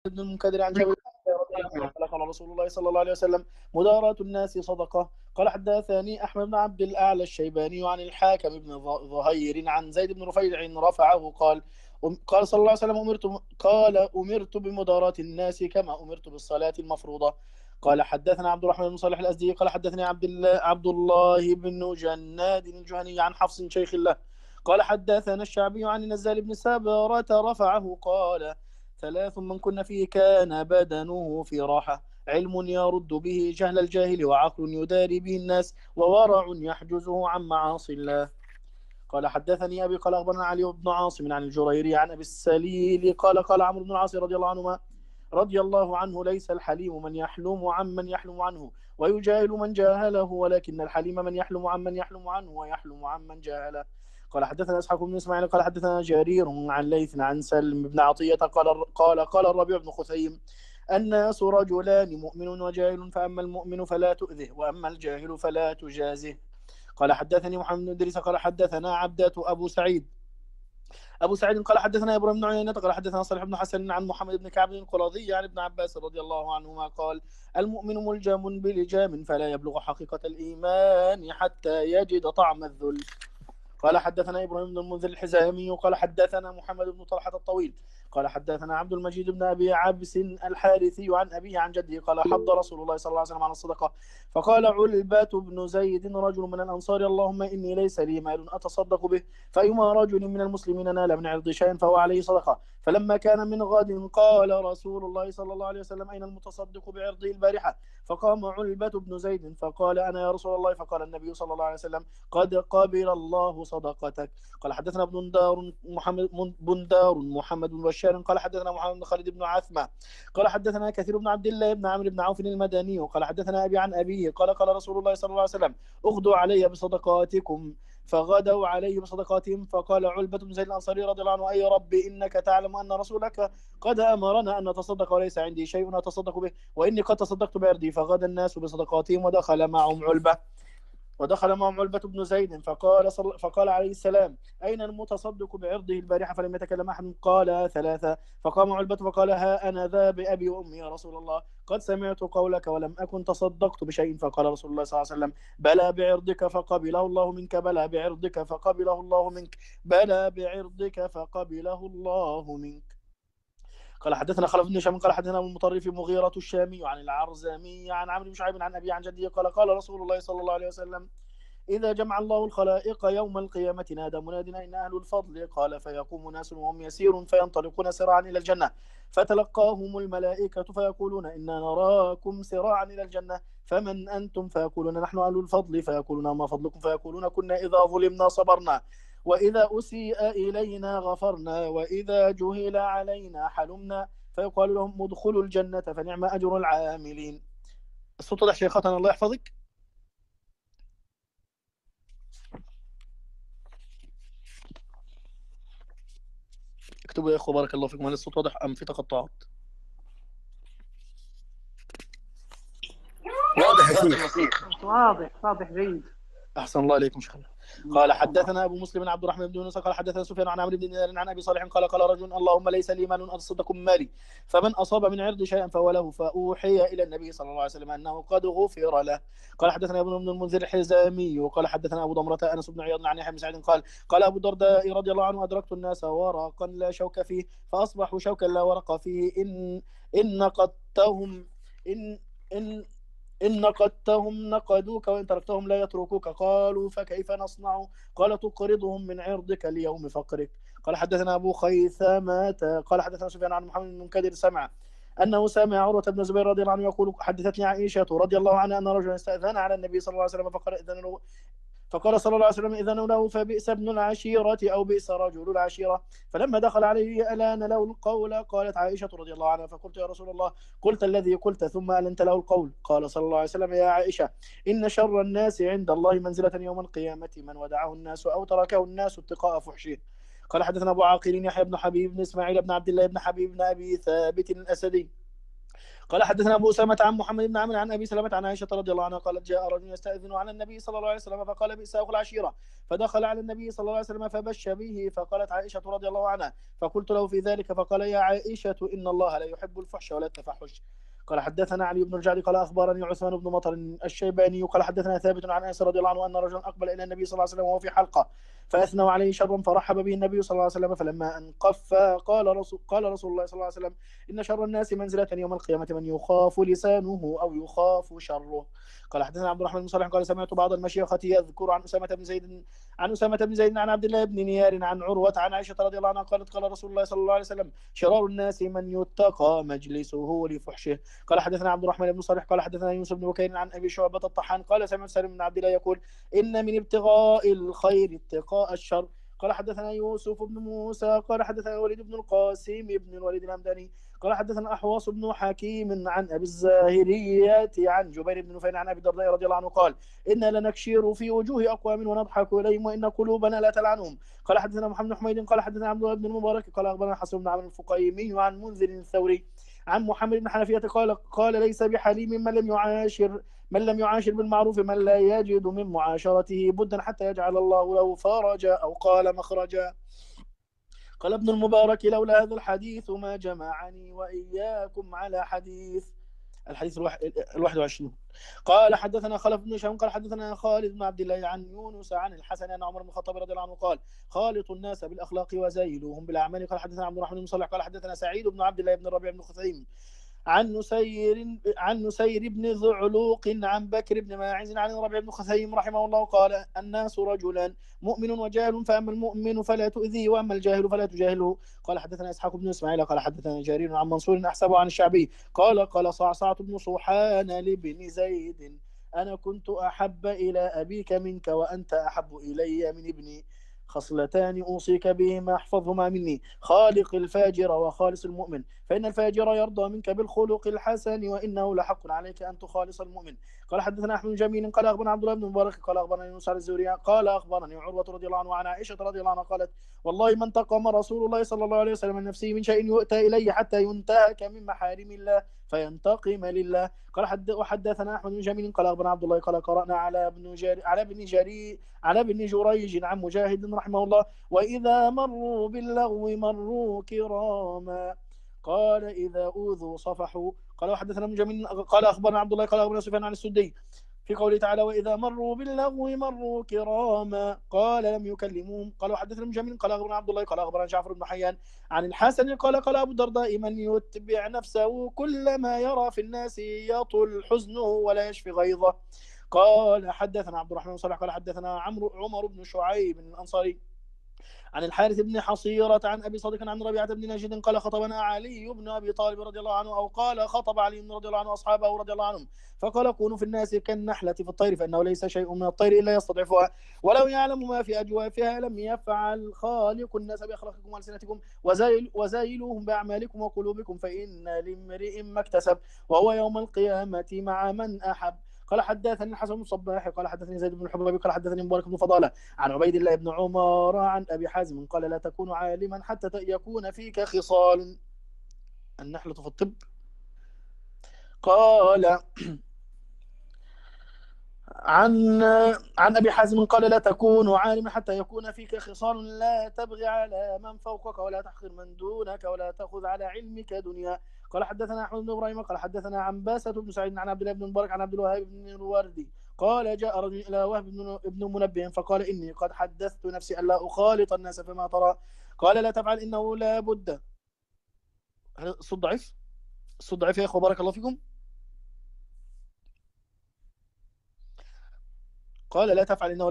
بن المنكدر عن جابر رضي الله عنه قال قال رسول الله صلى الله عليه وسلم: مداراة الناس صدقة. قال حدثني أحمد بن عبد الأعلى الشيباني عن الحاكم بن ظهير عن زيد بن رفيع رفعه قال صلى الله عليه وسلم: أمرت بمداراة الناس كما أمرت بالصلاة المفروضة. قال حدثنا عبد الرحمن بن صالح الأزدي قال حدثني عبد الله بن جناد الجهني عن حفص شيخ له قال حدثنا الشعبي عن النزال بن سابرة رفعه قال: ثلاث من كن فيه كان بدنه في راحة: علم يرد به جهل الجاهل، وعقل يداري به الناس، وورع يحجزه عن معاصي الله. قال حدثني أبي قال أخبرنا علي بن عاصم عن الجريري عن أبي السليل قال عمرو بن العاص رضي الله عنه: ليس الحليم من يحلم عمن يحلم عنه، ويجاهل من جاهله، ولكن الحليم من يحلم عمن يحلم عنه، ويحلم عمن جاهله. قال حدثنا اسحاق بن اسماعيل قال حدثنا جرير عن ليث عن سلم بن عطية قال الربيع بن خثيم: الناس رجلان، مؤمن وجاهل، فأما المؤمن فلا تؤذه، وأما الجاهل فلا تجازه. قال حدثني محمد بن إدريس قال حدثنا عبدة أبو سعيد قال حدثنا إبراهيم بن عيينة قال حدثنا صالح بن حسن عن محمد بن كعب القرظي عن ابن عباس رضي الله عنهما قال: المؤمن ملجم بلجام فلا يبلغ حقيقة الإيمان حتى يجد طعم الذل. قال حدثنا إبراهيم بن المنذر الحزامي قال حدثنا محمد بن طلحة الطويل قال حدثنا عبد المجيد بن أبي عبس الحارثي عن أبيه عن جده قال: حض رسول الله صلى الله عليه وسلم على الصدقة، فقال علبة بن زيد رجل من الأنصار: اللهم إني ليس لي مال أتصدق به، فأيما رجل من المسلمين نال من عرض شيء فهو عليه صدقة. فلما كان من غد قال رسول الله صلى الله عليه وسلم: أين المتصدق بعرضه البارحة؟ فقام علبة بن زيد فقال: أنا يا رسول الله. فقال النبي صلى الله عليه وسلم: قد قبل الله صدقتك. قال حدثنا بندار محمد بن بشار قال حدثنا محمد بن خالد بن عثمة قال حدثنا كثير بن عبد الله بن عمرو بن عوف المدني قال حدثنا أبي عن أبيه قال رسول الله صلى الله عليه وسلم: اغدوا علي بصدقاتكم. فغدوا عليه بصدقاتهم. فقال علبة بن زيد الأنصاري رضي الله عنه: أي رب، إنك تعلم أن رسولك قد أمرنا أن نتصدق، وليس عندي شيء أتصدق به، وإني قد تصدقت بعرضي. فغدا الناس بصدقاتهم ودخل معهم علبة بن زيد فقال عليه السلام: أين المتصدق بعرضه البارحة؟ فلم يتكلم أحد. قال ثلاثة. فقام علبة فقال: ها أنا ذا بأبي وأمي يا رسول الله، قد سمعت قولك ولم أكن تصدقت بشيء. فقال رسول الله صلى الله عليه وسلم: بلى بعرضك فقبله الله منك، بلى بعرضك فقبله الله منك، بلى بعرضك فقبله الله منك. قال حدثنا خلف بن هشام قال حدثنا ابو المطرف مغيرة الشامي عن العرزمي عن عمرو بن شعيب عن أبي عن جده قال رسول الله صلى الله عليه وسلم: إذا جمع الله الخلائق يوم القيامة نادى مناد: أين أهل الفضل؟ قال: فيقوم ناس وهم يسير فينطلقون سراعا إلى الجنة، فتلقاهم الملائكة فيقولون: إنا نراكم سراعا إلى الجنة، فمن أنتم؟ فيقولون: نحن أهل الفضل. فيقولون: ما فضلكم؟ فيقولون: كنا إذا ظلمنا صبرنا، وإذا أسيء إلينا غفرنا، وإذا جهل علينا حلمنا. فيقال لهم: ادخلوا الجنة فنعم أجر العاملين. الصوت واضح شيختنا، الله يحفظك. اكتبوا يا اخوه بارك الله فيكم، هل الصوت واضح ام في تقطعات؟ واضح يا شيخ. واضح جيد. احسن الله عليكم شيخنا. قال حدثنا ابو مسلم عبد الرحمن بن يونس قال حدثنا سفيان عن عمرو بن دينار عن ابي صالح قال رجل: اللهم ليس لي مال اتصدق من مالي، فمن اصاب من عرض شيئا فهو له. فاوحي الى النبي صلى الله عليه وسلم انه قد غفر له. قال حدثنا ابن المنذر الحزامي وقال حدثنا ابو ضمرة انس بن عياض عن يحيى بن سعيد قال ابو الدرداء رضي الله عنه: ادركت الناس ورقا لا شوك فيه، فاصبحوا شوكا لا ورق فيه، ان نقدتهم ان ان إن نقدتهم نقدوك، وإن تركتهم لا يتركوك. قالوا: فكيف نصنع؟ قال: تقرضهم من عرضك ليوم فقرك. قال حدثنا أبو خيثمة قال حدثنا سفيان عن محمد بن المنكدر أنه سمع عروة بن الزبير رضي الله عنه يقول: حدثتني عائشة رضي الله عنها أن رجلا استأذن على النبي صلى الله عليه وسلم فقال صلى الله عليه وسلم: إذن له فبئس ابن العشيرة أو بئس رجل العشيرة. فلما دخل عليه ألان له القول. قالت عائشة رضي الله عنها: فقلت: يا رسول الله، قلت الذي قلت ثم ألنت له القول. قال صلى الله عليه وسلم: يا عائشة، إن شر الناس عند الله منزلة يوم القيامة من ودعه الناس أو تركه الناس اتقاء فحشه. قال حدثنا أبو عاقل يحيى بن حبيب بن إسماعيل بن عبد الله بن حبيب بن أبي ثابت الأسدي قال حدثنا ابو اسامه عن محمد بن عمرو عن ابي سلمه عن عائشه رضي الله عنها قالت جاء رجل يستاذن على النبي صلى الله عليه وسلم فقال بئس اخو العشيره، فدخل على النبي صلى الله عليه وسلم فبش به، فقالت عائشه رضي الله عنها فقلت له في ذلك فقال يا عائشه ان الله لا يحب الفحش ولا التفحش. قال حدثنا علي بن الجعد قال اخبرني عثمان بن مطر الشيباني قال حدثنا ثابت عن انس رضي الله عنه ان رجلا اقبل الى النبي صلى الله عليه وسلم وهو في حلقه فاثنوا عليه شرا فرحب به النبي صلى الله عليه وسلم، فلما انقف قال رسول الله صلى الله عليه وسلم إن شر الناس منزلة يوم القيامة من يخاف لسانه أو يخاف شره. قال حدثنا عبد الرحمن بن صالح قال سمعت بعض المشيخة يذكر عن أسامة بن زيد عن عبد الله بن نيار عن عروة عن عائشة رضي الله عنها قالت قال رسول الله صلى الله عليه وسلم شرار الناس من يتقى مجلسه لفحشه. قال حدثنا عبد الرحمن بن صالح قال حدثنا يوسف بن بكير عن أبي شعبة الطحان قال سمعت سالم بن عبد الله يقول إن من ابتغاء الخير اتقاء الشر. قال حدثنا يوسف بن موسى قال حدثنا الوليد بن القاسم بن الوليد الهمداني قال حدثنا أحواص بن حكيم عن أبي الزاهريات عن جبير بن نفيل عن أبي الدرداء رضي الله عنه قال إنا لنكشر في وجوه أقوام ونضحك إليهم وإن قلوبنا لا تلعنهم. قال حدثنا محمد بن حميد قال حدثنا عبد الله بن المبارك قال أخبرنا حسن بن عمرو الفقيمي عن منذر الثوري عن محمد بن حنفية قال ليس بحليم من لم يعاشر بالمعروف من لا يجد من معاشرته بدا حتى يجعل الله له فرجا أو قال مخرجا. قال ابن المبارك لولا هذا الحديث ما جمعني وإياكم على حديث. الحديث 21. قال حدثنا خلف بن هشام قال حدثنا خالد بن عبد الله عن يونس عن الحسن أن عمر بن الخطاب رضي الله عنه قال خالطوا الناس بالأخلاق وزايلوهم بالأعمال. قال حدثنا عبد الرحمن بن صالح قال حدثنا سعيد بن عبد الله بن الربيع بن خثيم عن نسير بن ذعلوق عن بكر بن ماعز عن الربيع بن خثيم رحمه الله قال الناس رجلان مؤمن وجاهل فأما المؤمن فلا تؤذيه وأما الجاهل فلا تجاهله. قال حدثنا إسحاق بن إسماعيل قال حدثنا جرير عن منصور أحسبه عن الشعبي قال صعصعة بن صوحان لابن زيد أنا كنت أحب إلى أبيك منك وأنت أحب إلي من ابني خصلتان أوصيك بهما احفظهما مني خالق الفاجر وخالص المؤمن فإن الفاجر يرضى منك بالخلق الحسن وإنه لحق عليك أن تخالص المؤمن. قال حدثنا أحمد بن جميل قال أخبرنا عبد الله بن مبارك قال أخبرني يونس عن الزهري قال أخبرني عروة رضي الله عنه عن عائشة رضي الله عنها قالت والله ما انتقم رسول الله صلى الله عليه وسلم من نفسه من شيء يؤتى إليه حتى ينتهك من محارم الله فينتقم لله. قال وحدثنا أحمد بن جميل قال أخبرنا عبد الله قال قرأنا على ابن جريج عن مجاهد رحمه الله وإذا مروا باللغو مروا كراما قال إذا أوذوا صفحوا. قال وحدثنا ابن جميل قال أخبرنا عبد الله قال أخبرنا سفيان عن السدي في قوله تعالى وإذا مروا باللغو مروا كراما قال لم يكلموهم. قال وحدثنا ابن جميل قال أخبرنا عبد الله قال أخبرنا جعفر بن حيان عن الحسن قال أبو الدرداء من يتبع نفسه كل ما يرى في الناس يطل حزنه ولا يشفي غيظه. قال حدثنا عبد الرحمن صالح قال حدثنا عمر بن شعيب الأنصاري عن الحارث بن حصيرة عن أبي صادق عن ربيعة بن نجد قال خطبنا علي بن أبي طالب رضي الله عنه أو قال خطب علي رضي الله عنه أصحابه رضي الله عنهم فقال كونوا في الناس كالنحلة في الطير فإنه ليس شيء من الطير إلا يستضعفها ولو يعلم ما في أجوافها لم يفعل خالق الناس بأخلاقكم وألسنتكم وزايلوهم بأعمالكم وقلوبكم فإن لامرئ ما اكتسب وهو يوم القيامة مع من أحب. قال حدثني الحسن بن الصباح قال حدثني زيد بن الحباب قال حدثني مبارك بن فضالة عن عبيد الله بن عمر عن أبي حازم قال لا تكون عالما حتى يكون فيك خصال. النحلة في الطب. قال عن أبي حازم قال لا تكون عالما حتى يكون فيك خصال لا تبغي على من فوقك ولا تحقر من دونك ولا تأخذ على علمك دنيا. قال حدثنا أحمد بن إبراهيم قال حدثنا عنباسة بن سعيد عن عبد الله بن مبارك عن عبد الوهاب بن الوردي قال جاء رجل إلى وهب بن منبه فقال إني قد حدثت نفسي ألا أخالط الناس فما ترى. قال لا تفعل إنه لا بد. الصوت ضعيف يا إخوة بارك الله فيكم. قال لا تفعل إنه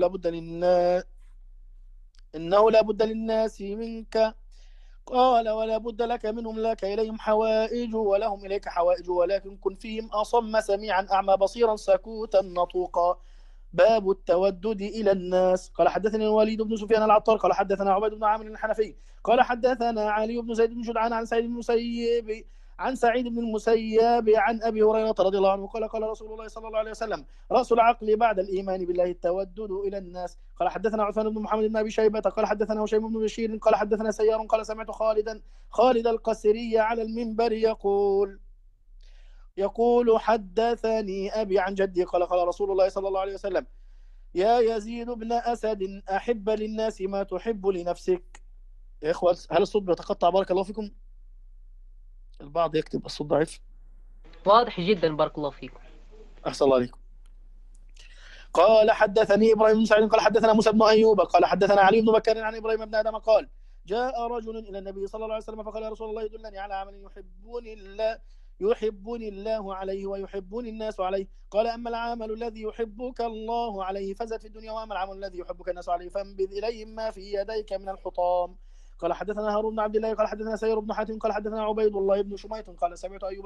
لا بد للناس منك. قال ولا بد لك منهم لك إليهم حوائج ولهم إليك حوائج ولكن كن فيهم أصم سميعا أعمى بصيرا سكوتا نطوقا. باب التودد إلى الناس. قال حدثني الوليد بن سفيان العطار قال حدثنا عبيد بن عامر الحنفي قال حدثنا علي بن زيد بن جدعان عن سعيد بن المسيب عن أبي هريرة رضي الله عنه قال رسول الله صلى الله عليه وسلم رأس العقل بعد الإيمان بالله التودد إلى الناس. قال حدثنا عثمان بن محمد بن أبي شيبة قال حدثنا هشيم بن بشير قال حدثنا سيار قال سمعت خالد القسري على المنبر يقول يقول حدثني أبي عن جدي قال قال رسول الله صلى الله عليه وسلم: يا يزيد بن أسد أحب للناس ما تحب لنفسك. يا إخوة هل الصوت بيتقطع؟ بارك الله فيكم. البعض يكتب الصوت ضعيف. واضح جدا بارك الله فيكم. أحسن الله عليكم. قال حدثني إبراهيم بن سعيد قال حدثنا موسى بن أيوب قال حدثنا علي بن بكر عن إبراهيم بن آدم قال: جاء رجل إلى النبي صلى الله عليه وسلم فقال: يا رسول الله يدلني على عمل يحبني الله عليه ويحبني الناس عليه. قال: أما العمل الذي يحبك الله عليه فزد في الدنيا، وأما العمل الذي يحبك الناس عليه فانبذ إليهم ما في يديك من الحطام. قال حدثنا هارون بن عبد الله قال حدثنا سير بن حاتم قال حدثنا عبيد الله بن شميط قال سمعت أيوب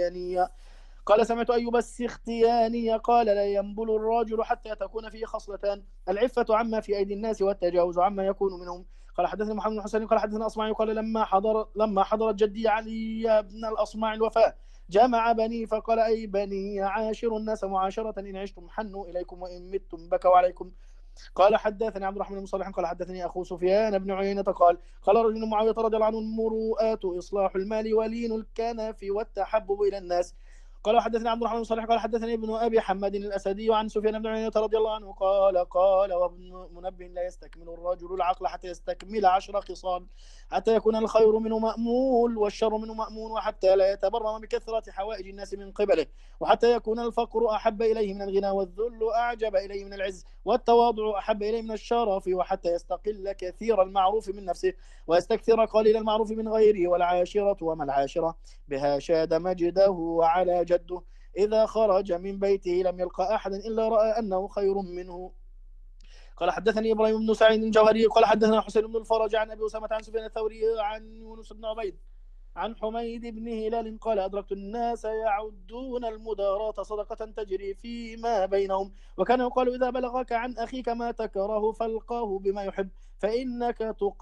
السختياني قال: لا ينبل الرجل حتى تكون فيه خصلتان: العفة عما في أيدي الناس والتجاوز عما يكون منهم. قال حدثني محمد بن حسين قال حدثنا أصمعي قال لما حضرت جدي علي بن الأصمع الوفاة جمع بني فقال: أي بني عاشروا الناس معاشرة، إن عشتم حنوا إليكم وإن متم بكوا عليكم. قال حدثني عبد الرحمن بن صالح قال حدثني أخو سفيان بن عيينة قال رجل معاوية رضي الله عنه: المروءات إصلاح المال ولين الكنف والتحبب إلى الناس. قال حدثني عبد الرحمن بن صالح قال حدثني ابن أبي حماد الأسدي عن سفيان بن عيينة رضي الله عنه قال وابن منبه: لا يستكمل الرجل العقل حتى يستكمل 10 خصال، حتى يكون الخير منه مأمول والشر منه مأمون، وحتى لا يتبرم بكثرة حوائج الناس من قبله، وحتى يكون الفقر أحب إليه من الغنى، والذل أعجب إليه من العز، والتواضع أحب إليه من الشرف، وحتى يستقل كثير المعروف من نفسه ويستكثر قليل المعروف من غيره. والعاشرة وما العاشرة بها شاد مجده وعلى جده، إذا خرج من بيته لم يلقى أحدا إلا رأى أنه خير منه. قال حدثني إبراهيم بن سعيد الجوهري قال حدثنا حسين بن الفرج عن أبي أسامة عن سفيان الثوري عن يونس بن عبيد عن حميد بن هلال قال: أدركت الناس يعدون المداراة صدقة تجري فيما بينهم، وكان يقال: إذا بلغك عن أخيك ما تكره فالقاه بما يحب، فإنك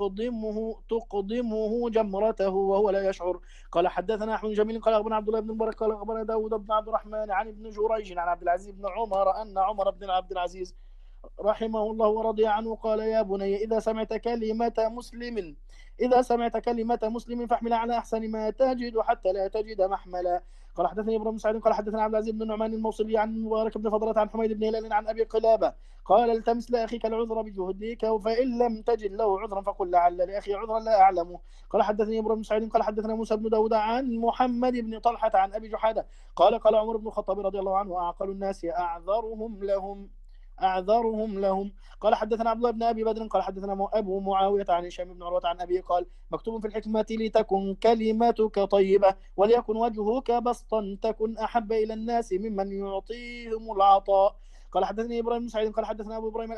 تقدمه جمرته وهو لا يشعر. قال حدثنا أحمد جميل قال أخبرنا عبد الله بن مبارك قال أخبرنا داود بن عبد الرحمن عن ابن جريج عن عبد العزيز بن عمر أن عمر بن عبد العزيز رحمه الله ورضي عنه قال: يا بني إذا سمعت كلمة مسلم فاحمل على أحسن ما تجد حتى لا تجد محملا. قال حدثني ابراهيم بن سعيد قال حدثنا عبد العزيز بن النعمان الموصلي عن مبارك بن فضلة عن حميد بن هلال عن أبي قلابة قال: التمس لأخيك العذر بجهدك، فإن لم تجد له عذرا فقل لعل لأخي عذرا لا أعلمه. قال حدثني ابراهيم بن سعيد قال حدثنا موسى بن داود عن محمد بن طلحة عن أبي جحادة قال عمر بن الخطاب رضي الله عنه: أعقل الناس أعذرهم لهم. قال حدثنا عبد الله بن أبي بدر قال حدثنا أبو معاوية عن هشام بن عروة عن أبي قال: مكتوب في الحكمة: لتكن كلمتك طيبة وليكن وجهك بسطا، تكن أحب إلى الناس ممن يعطيهم العطاء. قال حدثني إبراهيم بن سعيد قال حدثنا أبو إبراهيم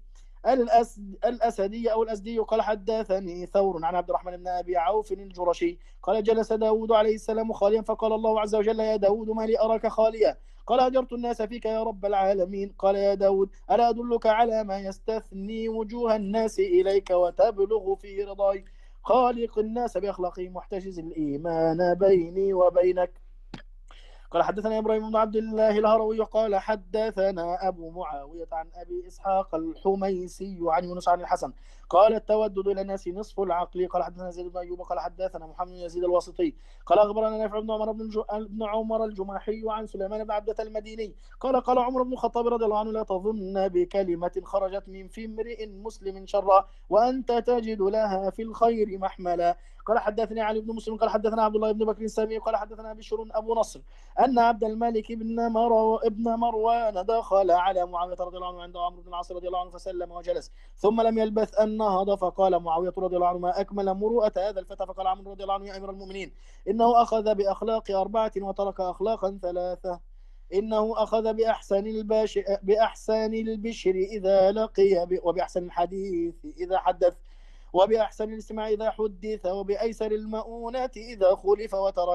الأسدي أو الأزدي قال حدثني ثور عن عبد الرحمن بن أبي عوف الجرشي قال: جلس داود عليه السلام خاليا فقال الله عز وجل: يا داود ما لي أراك خاليا؟ قال: أجرت الناس فيك يا رب العالمين. قال: يا داود ألا أدلك على ما يستثني وجوه الناس إليك وتبلغ في رضاي؟ خالق الناس بأخلاقهم واحتجز الإيمان بيني وبينك. قال حدثنا إبراهيم بن عبد الله الهروي قال حدثنا أبو معاوية عن أبي إسحاق الحميسي عن يونس عن الحسن قال: التودد إلى الناس نصف العقل. قال حدثنا زيد بن أيوب قال حدثنا محمد بن يزيد الواسطي قال أخبرنا نافع بن عمر الجماحي عن سليمان بن عبدة المديني قال عمر بن الخطاب رضي الله عنه: لا تظن بكلمة خرجت من في امرئ مسلم شرا وأنت تجد لها في الخير محملا. قال حدثني علي بن مسلم قال حدثنا عبد الله بن بكر السامي قال حدثنا بشر أبو نصر أن عبد الملك ابن مروان دخل على معاوية رضي الله عنه عند عمرو بن العاص رضي الله عنه فسلم وجلس، ثم لم يلبث أن نهض فقال معاوية رضي الله عنه: ما أكمل مروءة هذا الفتى. فقال عمرو رضي الله عنه: يا أمير المؤمنين، إنه أخذ بأخلاق 4 وترك أخلاقا 3. إنه أخذ بأحسن البشر إذا لقي، وبأحسن الحديث إذا حدث، وبأحسن الاستماع إذا حدث، وبأيسر المؤونات إذا خلف،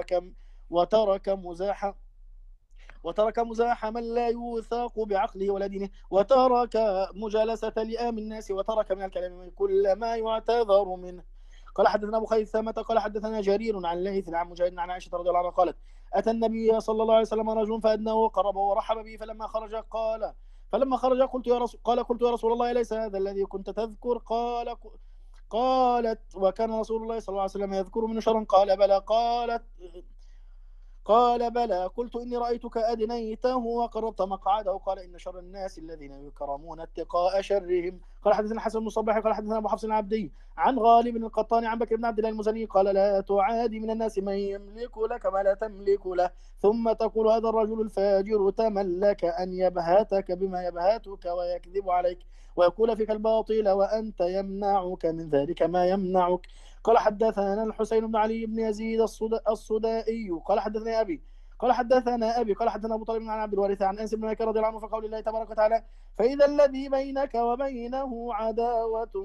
وترك مزاح من لا يوثق بعقله ولا دينه، وترك مجالسة لئام الناس، وترك من الكلام كل ما يعتذر منه. قال حدثنا أبو خيثمة قال حدثنا جرير عن ليث عن مجاهد عن عائشة رضي الله عنها قالت: أتى النبي صلى الله عليه وسلم رجل فأدناه وقربه ورحب به، فلما خرج قلت يا رسول الله: أليس هذا الذي كنت تذكر؟ قالت: وكان رسول الله صلى الله عليه وسلم يذكر من شرا؟ قال: بلى. قال بلى. قلت إني رأيتك أدنيته وقربت مقعده. قال إن شر الناس الذين يكرمون اتقاء شرهم. قال حدثنا حسن بن الصباح قال حدثنا أبو حفص العبدي عن غالب القطان عن بكر بن عبد الله المزني قال لا تعادي من الناس من يملك لك ما لا تملك له، ثم تقول هذا الرجل الفاجر تملك أن يبهتك بما يبهتك ويكذب عليك ويقول فيك الباطل وأنت يمنعك من ذلك ما يمنعك. قال حدثنا الحسين بن علي بن يزيد الصدائي قال حدثنا أبي قال حدثنا أبو طالب عن عبد الوارث عن أنس بن مالك رضي الله عنه فقول الله تبارك وتعالى فإذا الذي بينك وبينه عداوة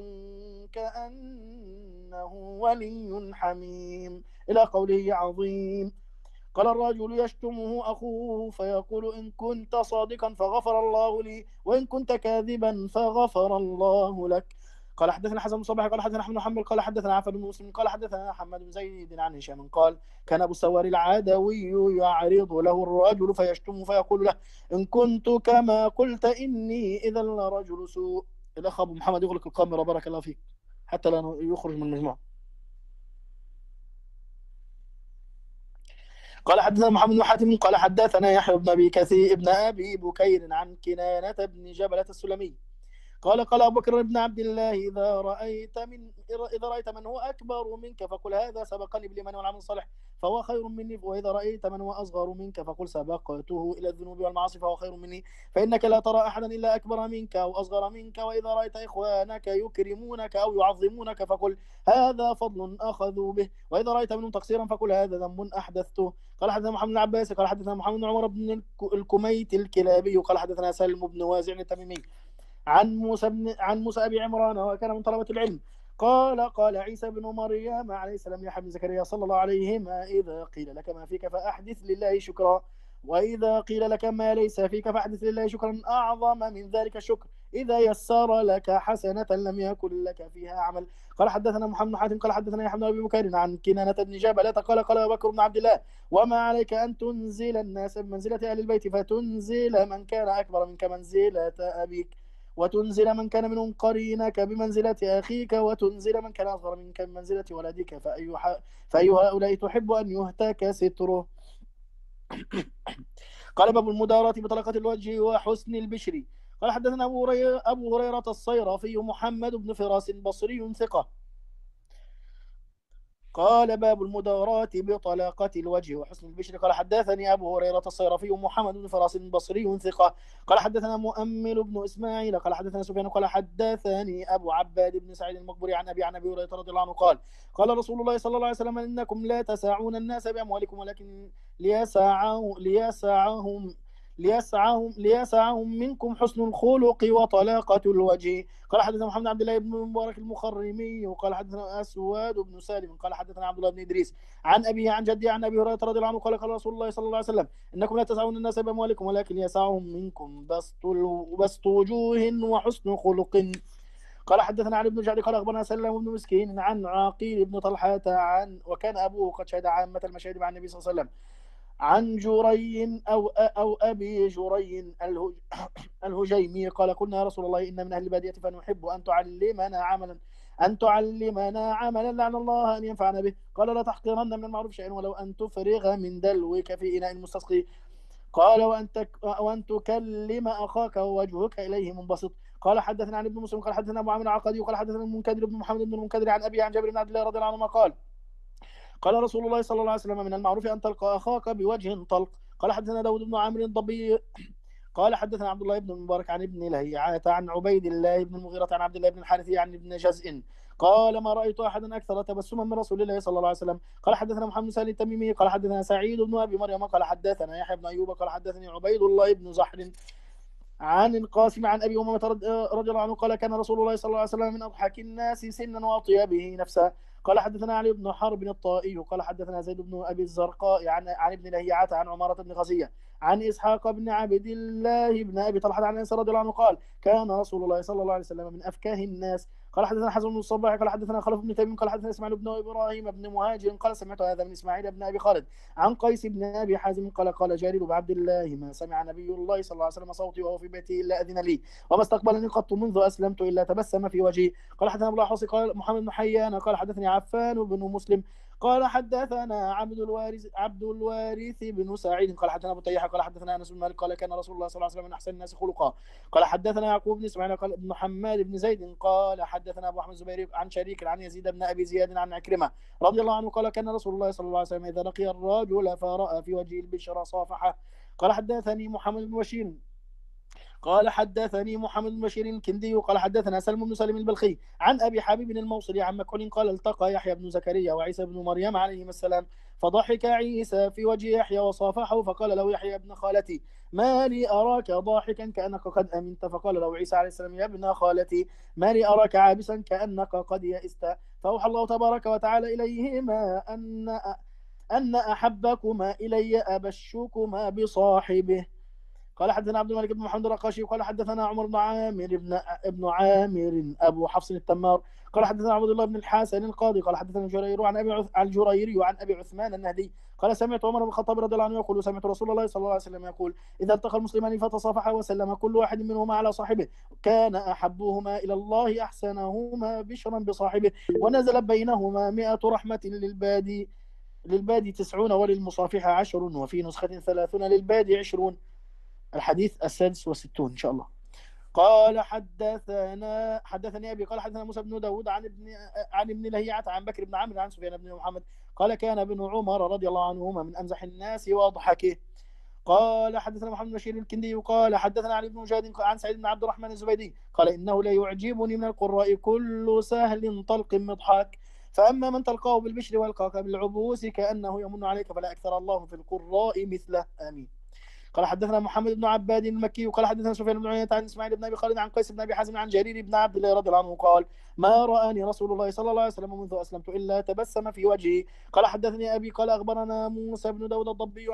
كأنه ولي حميم إلى قوله عظيم. قال الرجل يشتمه أخوه فيقول إن كنت صادقا فغفر الله لي وإن كنت كاذبا فغفر الله لك. قال حدثنا حسن بن صباح قال حدثنا احمد بن حنبل قال حدثنا عفان بن مسلم قال حدثنا محمد بن زيد عن هشام قال كان ابو السوار العدوي يعرض له الرجل فيشتمه فيقول له ان كنت كما قلت اني اذا لرجل سوء. الاخ ابو محمد يغلق الكاميرا بارك الله فيك حتى لا يخرج من المجموعه. قال حدثنا محمد بن حاتم قال حدثنا يحيى بن ابي كثير ابن ابي بكير عن كنانه بن جبله السلمي قال أبو بكر بن عبد الله إذا رأيت من هو أكبر منك فقل هذا سبقني بالإيمان والعمل الصالح فهو خير مني، وإذا رأيت من هو أصغر منك فقل سبقته إلى الذنوب والمعاصي فهو خير مني، فإنك لا ترى أحدا إلا أكبر منك أو أصغر منك. وإذا رأيت إخوانك يكرمونك أو يعظمونك فقل هذا فضل أخذوا به، وإذا رأيت منهم تقصيرا فقل هذا ذنب أحدثته. قال حدثنا محمد بن عباس قال حدثنا محمد بن عمر بن الكميت الكلابي قال حدثنا سلم بن وازع التميمي عن موسى أبي عمران وكان من طلبة العلم قال عيسى بن مريم عليه السلام يا حبيب زكريا صلى الله عليهما إذا قيل لك ما فيك فأحدث لله شكرا، وإذا قيل لك ما ليس فيك فأحدث لله شكرا أعظم من ذلك الشكر، إذا يسر لك حسنة لم يكن لك فيها عمل. قال حدثنا محمد بن حاتم قال حدثنا يحيى بن أبي بكير عن كنانة بن جبلة قال أبو بكر بن عبد الله وما عليك أن تنزل الناس بمنزلة أهل البيت فتنزل من كان أكبر منك منزلة أبيك وتنزل من كان منهم قرينك بمنزلة أخيك وتنزل من كان أصغر منك بمنزلة ولدك فأي هؤلاء تحب أن يهتك ستره. قال باب المداراة بطلقة الوجه وحسن البشر قال حدثنا أبو هريرة الصيرافي محمد بن فراس بصري ثقة قال باب المداراة بطلاقة الوجه وحسن البشر قال حدثني أبو هريرة الصيرفي محمد بن فراس بصري ثقة قال حدثنا مؤمل بن إسماعيل قال حدثنا سفيان قال حدثني أبو عباد بن سعيد المقبري عن أبي هريرة رضي الله عنه قال رسول الله صلى الله عليه وسلم إنكم لا تسعون الناس بأموالكم ولكن ليسعهم منكم حسن الخلق وطلاقة الوجه. قال حدثنا محمد عبد الله بن مبارك المخرمي قال حدثنا أسود بن سالم قال حدثنا عبد الله بن إدريس عن أبي عن جدي عن أبي هريرة رضي الله عنه قال رسول الله صلى الله عليه وسلم إنكم لا تسعون الناس بأموالكم ولكن يسعهم منكم بسط وجوه وحسن خلق. قال حدثنا علي بن جعد قال أخبرنا سلم بن مسكين عن عقيل بن طلحة وكان أبوه قد شهد عامة المشاهد مع النبي صلى الله عليه وسلم عن جري أو أبي جري الهجيمي قال قلنا يا رسول الله إن من أهل البادية فنحب أن تعلمنا عملا لعل الله أن ينفعنا به. قال لا تحقرن من المعروف شيئا ولو أن تفرغ من دلوك في إناء المستسقي. قال وأن تكلم أخاك ووجهك إليه منبسط. قال حدثنا عن ابن مسلم قال حدثنا أبو عامر العقدي وقال حدثنا المنكدر بن محمد بن المنكدر عن أبي عن جابر بن عبد الله رضي الله عنهما قال رسول الله صلى الله عليه وسلم من المعروف أن تلقى أخاك بوجه طلق. قال حدثنا داود بن عامر الضبي قال حدثنا عبد الله بن المبارك عن ابن لهيعة عن عبيد الله بن المغيرة عن عبد الله بن الحارثي عن ابن جزء قال ما رأيت أحدا أكثر تبسما من رسول الله صلى الله عليه وسلم. قال حدثنا محمد بن سالم التميمي قال حدثنا سعيد بن أبي مريم قال حدثنا يحيى بن أيوب قال حدثني عبيد الله بن زحر عن القاسم عن أبي أمامة رضي الله عنه قال كان رسول الله صلى الله عليه وسلم من أضحك الناس سنا وأطيبه نفسا. قال حدثنا علي بن حرب الطائي قال حدثنا زيد بن أبي الزرقاء عن ابن لهيعة عن عمارة بن غزية عن إسحاق بن عبد الله بن أبي طلحة عن أنس رضي الله عنه قال كان رسول الله صلى الله عليه وسلم من أفكاه الناس. قال حدثنا حسن بن الصباح قال حدثنا خلف بن تيمين قال حدثنا إسماعيل بن إبراهيم بن مهاجر قال سمعت هذا من إسماعيل بن أبي خالد عن قيس بن أبي حازم قال جرير بن عبد الله ما سمع نبي الله صلى الله عليه وسلم صوتي وهو في بيتي إلا أذن لي وما استقبلني قط منذ أسلمت إلا تبسم في وجهي. قال حدثنا أبو الأحوص قال محمد بن حيان قال حدثني عفان بن مسلم قال حدثنا عبد الوارث بن سعيد قال حدثنا ابو تيحة قال حدثنا انس بن مالك قال كان رسول الله صلى الله عليه وسلم من احسن الناس خلقا. قال حدثنا يعقوب بن اسماعيل قال ابن حماد بن زيد قال حدثنا ابو احمد الزبيري عن شريك عن يزيد بن ابي زياد عن عكرمه رضي الله عنه قال كان رسول الله صلى الله عليه وسلم اذا لقي الرجل فراى في وجهه البشر صافحه. قال حدثني محمد بن بشير قال حدثني محمد بن بشير الكندي قال حدثنا سلم بن سلم البلخي عن ابي حبيب الموصلي عن مكحول قال التقى يحيى بن زكريا وعيسى بن مريم عليهما السلام فضحك عيسى في وجه يحيى وصافحه فقال له يحيى ابن خالتي ما لي اراك ضاحكا كانك قد امنت. فقال له عيسى عليه السلام يا ابن خالتي ما لي اراك عابسا كانك قد يئست. فاوحى الله تبارك وتعالى اليهما ان احبكما الي ابشكما بصاحبه. قال حدثنا عبد الملك بن محمد الرقاشي قال حدثنا عمر بن عامر ابن عامر ابو حفص التمار قال حدثنا عبد الله بن الحسن القاضي قال حدثنا جرير عن الجريري وعن ابي عثمان النهدي قال سمعت عمر بن الخطاب رضي الله عنه يقول سمعت رسول الله صلى الله عليه وسلم يقول اذا التقى المسلمان فتصافحا وسلم كل واحد منهما على صاحبه كان احبهما الى الله احسنهما بشرا بصاحبه ونزل بينهما 100 رحمه للبادي 90 وللمصافحه 10 وفي نسخه 30 للبادي 20. الحديث 66 إن شاء الله. قال حدثني أبي قال حدثنا موسى بن داود عن ابن لهيعة عن بكر بن عمرو عن سفيان بن محمد قال كان ابن عمر رضي الله عنهما من أمزح الناس وأضحكه. قال حدثنا محمد بن بشير الكندي قال حدثنا علي بن مجاهد عن سعيد بن عبد الرحمن الزبيدي قال إنه لا يعجبني من القراء كل سهل طلق مضحك فأما من تلقاه بالبشر والقاك بالعبوس كأنه يمن عليك فلا أكثر الله في القراء مثله آمين. قال حدثنا محمد بن عباد المكي وقال حدثنا سفيان بن عيينة عن اسماعيل بن ابي خالد عن قيس بن ابي حازم عن جرير بن عبد الله رضي الله عنه قال ما رآني رسول الله صلى الله عليه وسلم منذ اسلمت الا تبسم في وجهي. قال حدثني ابي قال اخبرنا موسى بن داود الضبي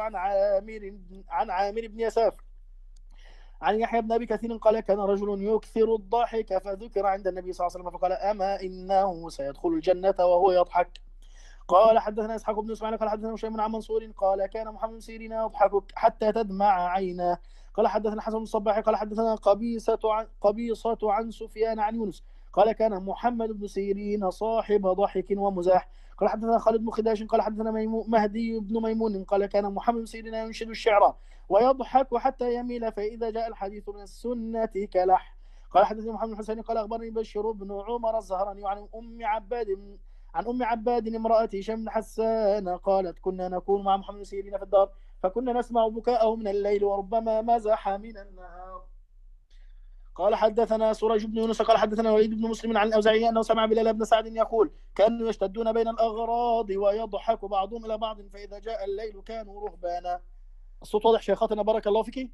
عن عامر بن يساف عن يحيى بن ابي كثير قال كان رجل يكثر الضحك فذكر عند النبي صلى الله عليه وسلم فقال اما انه سيدخل الجنة وهو يضحك. قال حدثنا اسحاق بن اسماعيل قال حدثنا هشام عن منصور قال كان محمد بن سيرين يضحك حتى تدمع عيناه. قال حدثنا حسن بن الصباح قال حدثنا قبيصة عن سفيان عن يونس قال كان محمد بن سيرين صاحب ضحك ومزاح. قال حدثنا خالد بن خداش قال حدثنا مهدي بن ميمون قال كان محمد بن سيرين ينشد الشعر ويضحك حتى يميل فإذا جاء الحديث من السنة كلح. قال حدثني محمد بن حسين قال أخبرني بشير بن عمر الزهراني عن أم عباد امرأة هشام بن حسان قالت كنا نكون مع محمد بن سيرين في الدار فكنا نسمع بكاءه من الليل وربما مزح من النهار. قال حدثنا سريج بن يونس قال حدثنا وليد بن مسلم عن الأوزاعي أنه سمع بلال بن سعد يقول كانوا يشتدون بين الأغراض ويضحك بعضهم إلى بعض فإذا جاء الليل كانوا رهبانا. الصوت واضح شيخاتنا بارك الله فيك؟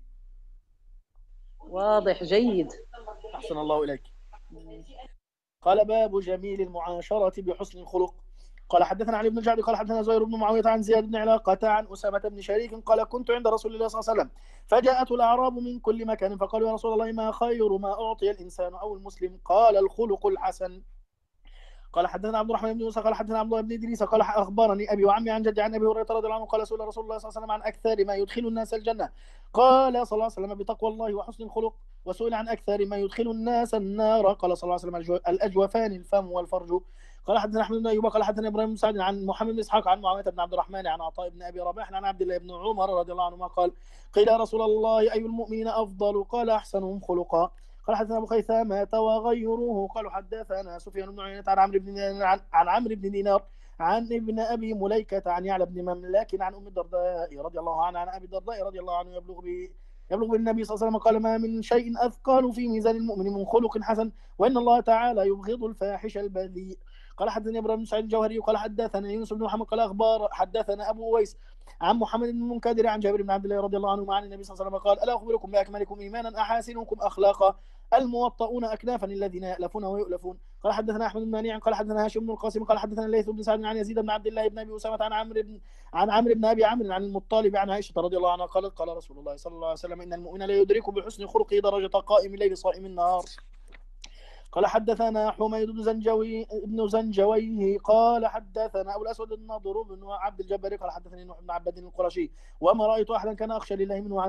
واضح جيد. أحسن الله إليك. قال باب جميل المعاشرة بحسن الخلق. قال حدثنا علي بن الجعد قال حدثنا زهير بن معاوية عن زياد بن علاقة عن أسامة بن شريك قال كنت عند رسول الله صلى الله عليه وسلم فجاءته الأعراب من كل مكان فقالوا يا رسول الله ما خير ما أعطي الإنسان أو المسلم قال الخلق الحسن. قال حدثنا عبد الرحمن بن موسى قال حدثنا عبد الله بن ادريس قال اخبرني ابي وعمي عن جدي عن ابي هريره رضي الله عنه قال سئل رسول الله صلى الله عليه وسلم عن اكثر ما يدخل الناس الجنه قال صلى الله عليه وسلم بتقوى الله وحسن الخلق وسئل عن اكثر ما يدخل الناس النار قال صلى الله عليه وسلم الاجوفان الفم والفرج. قال حدثنا احمد بن ايوب قال حدثنا ابراهيم بن سعد عن محمد بن اسحاق عن معاويه بن عبد الرحمن عن عطاء بن ابي رباح عن عبد الله بن عمر رضي الله عنهما قال قيل يا رسول الله اي المؤمنين افضل قال احسنهم خلقا. قال حدثنا ابو خيثمة وغيره قالوا حدثنا سفيان بن عيينة عن عمرو بن دينار عن ابن ابي مليكة عن يعلى بن مملك عن ام الدرداء رضي الله عنها عن ابي الدرداء رضي الله عنه يبلغ بالنبي صلى الله عليه وسلم قال ما من شيء اثقل في ميزان المؤمن من خلق حسن وان الله تعالى يبغض الفاحش البذيء. قال حدثني ابراهيم بن سعيد الجوهري قال حدثنا يونس بن محمد قال حدثنا ابو ويس عن محمد بن المنكدر عن جابر بن عبد الله رضي الله عنه عن النبي صلى الله عليه وسلم قال الا اخبركم باكملكم ايمانا احاسنكم اخلاقا الموطؤون اكنافا الذين يألفون ويؤلفون. قال حدثنا احمد بن منيع قال حدثنا هاشم بن القاسم قال حدثنا الليث بن سعد عن يزيد بن عبد الله بن ابي اسامه عن عمرو بن ابي عمرو عن المطلب عن عائشه رضي الله عنها قالت قال رسول الله صلى الله عليه وسلم ان المؤمن لا يدرك بحسن خلقه درجه قائم الليل صائم النهار. قال حدثنا حميد بن زنجويه قال حدثنا أبو الأسود النضر بن عبد الجبار قال حدثني نوح بن عبد القرشي وما رأيت أحدا كان أخشى لله منه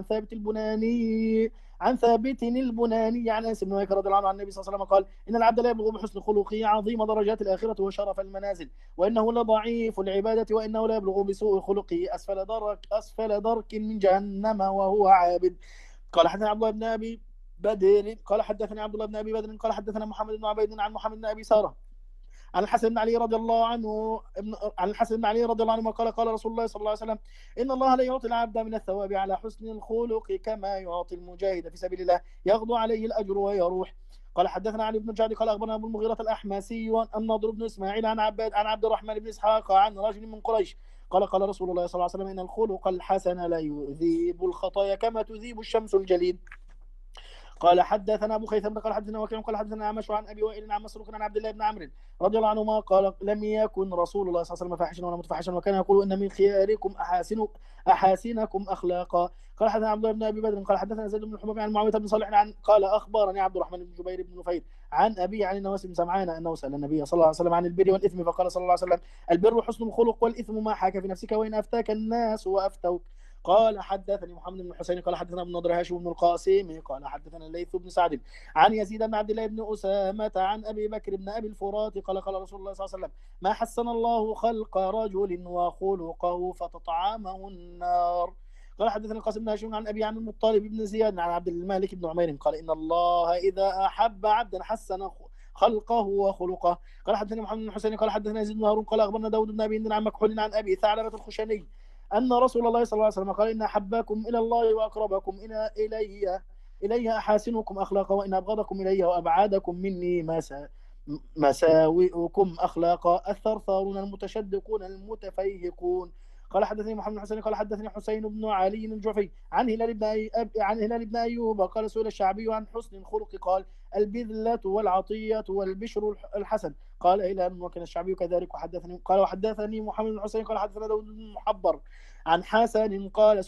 عن ثابت البناني عن أنس بن مالك رضي الله عنه عن النبي صلى الله عليه وسلم قال إن العبد لا يبلغ بحسن خلقه عظيم درجات الآخرة وشرف المنازل وإنه لضعيف العبادة وإنه لا يبلغ بسوء خلقه أسفل درك من جهنم وهو عابد. قال حدثنا عبد الله بن أبي بدر قال حدثني عبد الله بن ابي بدر قال حدثنا محمد بن عبيد عن محمد بن ابي ساره عن الحسن بن علي رضي الله عنه قال قال رسول الله صلى الله عليه وسلم ان الله لا يعطي العبد من الثواب على حسن الخلق كما يعطي المجاهد في سبيل الله يغدو عليه الاجر ويروح. قال حدثنا علي بن جعد قال اخبرنا ابو المغيرة الاحمسي النضر بن اسماعيل عن عبد الرحمن بن اسحاق عن رجل من قريش قال قال رسول الله صلى الله عليه وسلم ان الخلق الحسن لا يذيب الخطايا كما تذيب الشمس الجليد. قال حدثنا ابو خيثمة قال حدثنا وكيع قال حدثنا عمش عن ابي وائل عن مسروق عن عبد الله بن عمرو رضي الله عنهما قال لم يكن رسول الله صلى الله عليه وسلم فاحشا ولا متفحشا وكان يقول ان من خياركم احاسنكم اخلاقا. قال حدثنا عبد الله بن ابي بدر قال حدثنا زيد بن الحباب عن معاويه بن صالح عن قال اخبرني عبد الرحمن بن جبير بن نفير عن ابي عن النواس بن سمعان انه سال النبي صلى الله عليه وسلم عن البر والاثم فقال صلى الله عليه وسلم البر حسن الخلق والاثم ما حاك في نفسك وان افتاك الناس وافتوك. قال حدثني محمد بن الحسين قال حدثنا ابن نضر هاشم بن القاسم قال حدثنا الليث بن سعد عن يزيد بن عبد الله بن أسامة عن أبي بكر بن أبي الفرات قال قال رسول الله صلى الله عليه وسلم ما حسن الله خلق رجل وخلقه فتطعمه النار. قال حدثنا القاسم بن هاشم عن أبي عن المطلب بن زياد عن عبد الملك بن عمير قال إن الله إذا أحب عبدا حسن خلقه وخلقه. قال حدثني محمد بن الحسين قال حدثنا يزيد بن هارون قال أخبرنا داود بن أبي هند عن مكحول عن أبي ثعلبة الخشني أن رسول الله صلى الله عليه وسلم قال إن أحبكم إلى الله وأقربكم إليه أحاسنكم أخلاقا وإن أبغضكم إليه وأبعدكم مني مساوئكم أخلاقا الثرثارون المتشدقون المتفيهقون. قال حدثني محمد بن حسين قال حدثني حسين بن علي الجعفي عن هلال بن أيوب قال سئل الشعبي عن حسن الخلق قال البذلة والعطية والبشر الحسن. قال هلال وكان الشعبي كذلك وحدثني محمد بن حسين قال حدثنا داود بن محبر عن حسن قال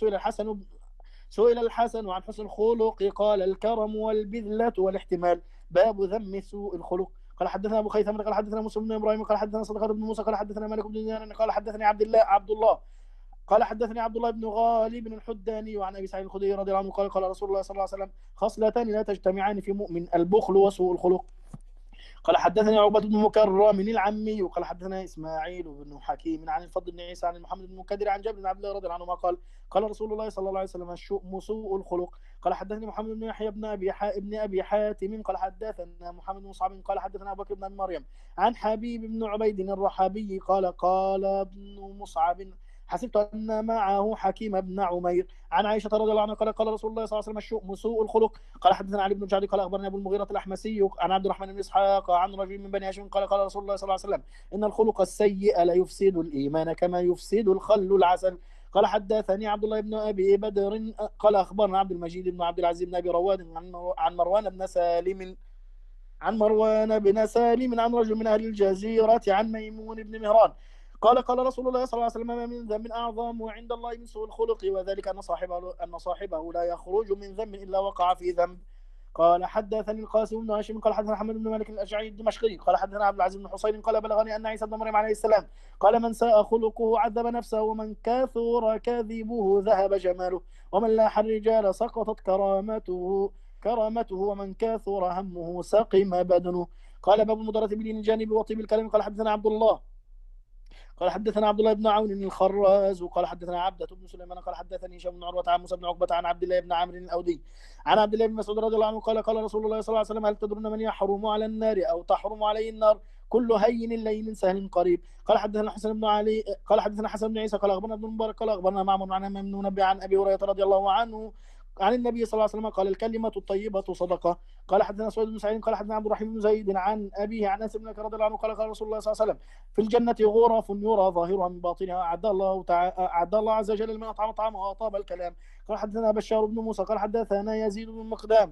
سئل الحسن عن حسن الخلق قال الكرم والبذلة والاحتمال باب ذم سوء الخلق. قال حدثنا ابو خيثمة قال حدثنا موسى بن ابراهيم قال حدثنا صدقة بن موسى قال حدثنا مالك بن دينار قال حدثني عبد الله قال حدثني عبد الله بن غالب الحداني وعن ابي سعيد الخدري رضي الله عنه قال قال رسول الله صلى الله عليه وسلم خصلتان لا تجتمعان في مؤمن البخل وسوء الخلق. قال حدثني عقبة بن مكرم العمي وقال حدثنا اسماعيل بن حكيم عن الفضل بن عيسى عن محمد بن مكدر عن جابر بن عبد الله رضي الله عنهما قال قال رسول الله صلى الله عليه وسلم الشؤم سوء الخلق. قال حدثني محمد بن يحيى بن ابي حاتم قال حدثنا محمد بن مصعب قال حدثنا ابو بكر بن مريم عن حبيب بن عبيد الرحابي قال ابن مصعب حسبت أن معه حكيم بن عمير عن عائشة رضي الله عنها قال قال رسول الله صلى الله عليه وسلم الشؤم سوء الخلق. قال حدثنا علي بن جعد قال أخبرنا أبو المغيرة الأحمسي عن عبد الرحمن بن إسحاق عن رجل من بني هاشم قال قال رسول الله صلى الله عليه وسلم إن الخلق السيء لا يفسد الإيمان كما يفسد الخل العسل. قال حدثني عبد الله بن أبي بدر قال أخبرنا عبد المجيد بن عبد العزيز بن أبي رواد عن مروان بن سالم عن رجل من أهل الجزيرة عن ميمون بن مهران قال قال رسول الله صلى الله عليه وسلم ما من ذنب أعظم عند الله من سوء الخلق وذلك أن صاحبه لا يخرج من ذنب إلا وقع في ذنب. قال حدثني القاسم بن هاشم قال حدثنا حمد بن مالك الأشعري الدمشقي قال حدثنا عبد العزيز بن حسين قال بلغني أن عيسى بن مريم عليه السلام قال من ساء خلقه عذب نفسه ومن كثر كذبه ذهب جماله ومن لاح الرجال سقطت كرامته ومن كثر همه سقم بدنه. قال باب المدارة بدين الجانب وطيب الكلام قال حدثنا عبد الله قال حدثنا عبد الله بن عون الخراز وقال حدثنا عبدة بن سليمان قال حدثني هشام بن عروة عن موسى بن عقبة عن عبد الله بن عمرو الأودي عن عبد الله بن مسعود رضي الله عنه قال قال رسول الله صلى الله عليه وسلم هل تدرون من يحرم على النار أو تحرم عليه النار كل هين لين سهل قريب. قال حدثنا حسن بن علي قال حدثنا حسن بن عيسى قال أخبرنا ابن مبارك قال أخبرنا معمر عن همام بن منبه عن أبي هريرة رضي الله عنه عن النبي صلى الله عليه وسلم قال الكلمة الطيبة صدقة. قال حدثنا سويد بن سعيد قال حدثنا عبد الرحيم بن زيد عن أبيه عن أنس بن مالك رضي الله عنه قال قال رسول الله صلى الله عليه وسلم في الجنة غرف يرى ظاهرها من باطنها أعد الله عز وجل لمن أطعم طعامه وأطاب الكلام. قال حدثنا بشار بن موسى قال حدثنا يزيد بن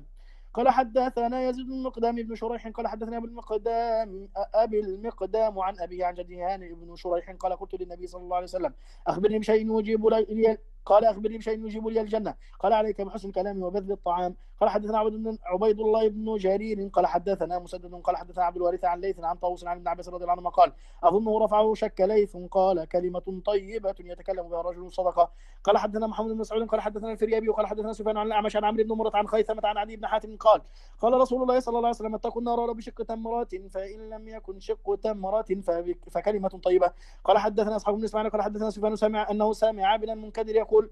مقدام بن شريح قال حدثنا أبي المقدام عن أبي عن جده هانئ بن شريح قال قلت للنبي صلى الله عليه وسلم قال أخبرني بشيء يجيب لي الجنة. قال عليك بحسن الكلام وبذل الطعام. قال حدثنا عبيد الله بن جرير قال حدثنا مسدد قال حدثنا عبد الوارث عن ليث عن طاووس عن ابن عباس رضي الله عنهما قال أظنه رفعه شك ليث قال كلمة طيبة يتكلم بها رجل صدقة. قال حدثنا محمد بن مسعود قال حدثنا الفريابي قال حدثنا سفيان عن الأعمش عن عمرو بن مرة عن خيثمة عن عدي بن حاتم قال قال رسول الله صلى الله عليه وسلم اتقوا النار ولو بشق تمرة فإن لم يكن شق تمرة فكلمة طيبة. قال حدثنا أصحاب بن إسماعيل قال حدثنا سفيان سمع عابدا منكدر يقول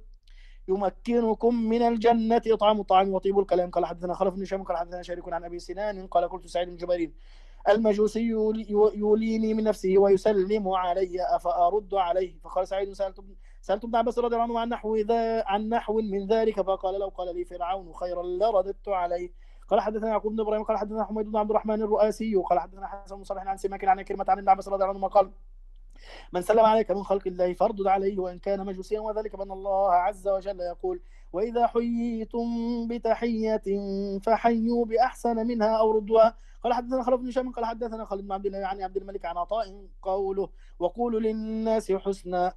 يمكنكم من الجنة إطعام الطعام وطيب الكلام. قال حدثنا خلف بن هشام قال حدثنا شريك عن أبي سنان قال قلت سعيد بن جبير المجوسي يوليني من نفسه ويسلم علي أفأرد عليه. فقال سعيد سألت ابن عباس رضي الله عنه عن نحو من ذلك فقال لو قال لي فرعون خيرا لرددت عليه. قال حدثنا يعقوب بن ابراهيم قال حدثنا حميد بن عبد الرحمن الرؤاسي قال حدثنا حسن بن صالح عن سماك عن كلمة عن ابن عباس رضي الله عنه قال من سلم عليك من خلق الله فاردد عليه وإن كان مجوسيا وذلك بأن الله عز وجل يقول وإذا حييتم بتحية فحيوا بأحسن منها أو ردوها. قال حدثنا خلف بن هشام قال حدثنا خالد بن عبد الله يعني عبد الملك عن عطاء قوله وقولوا للناس حسنا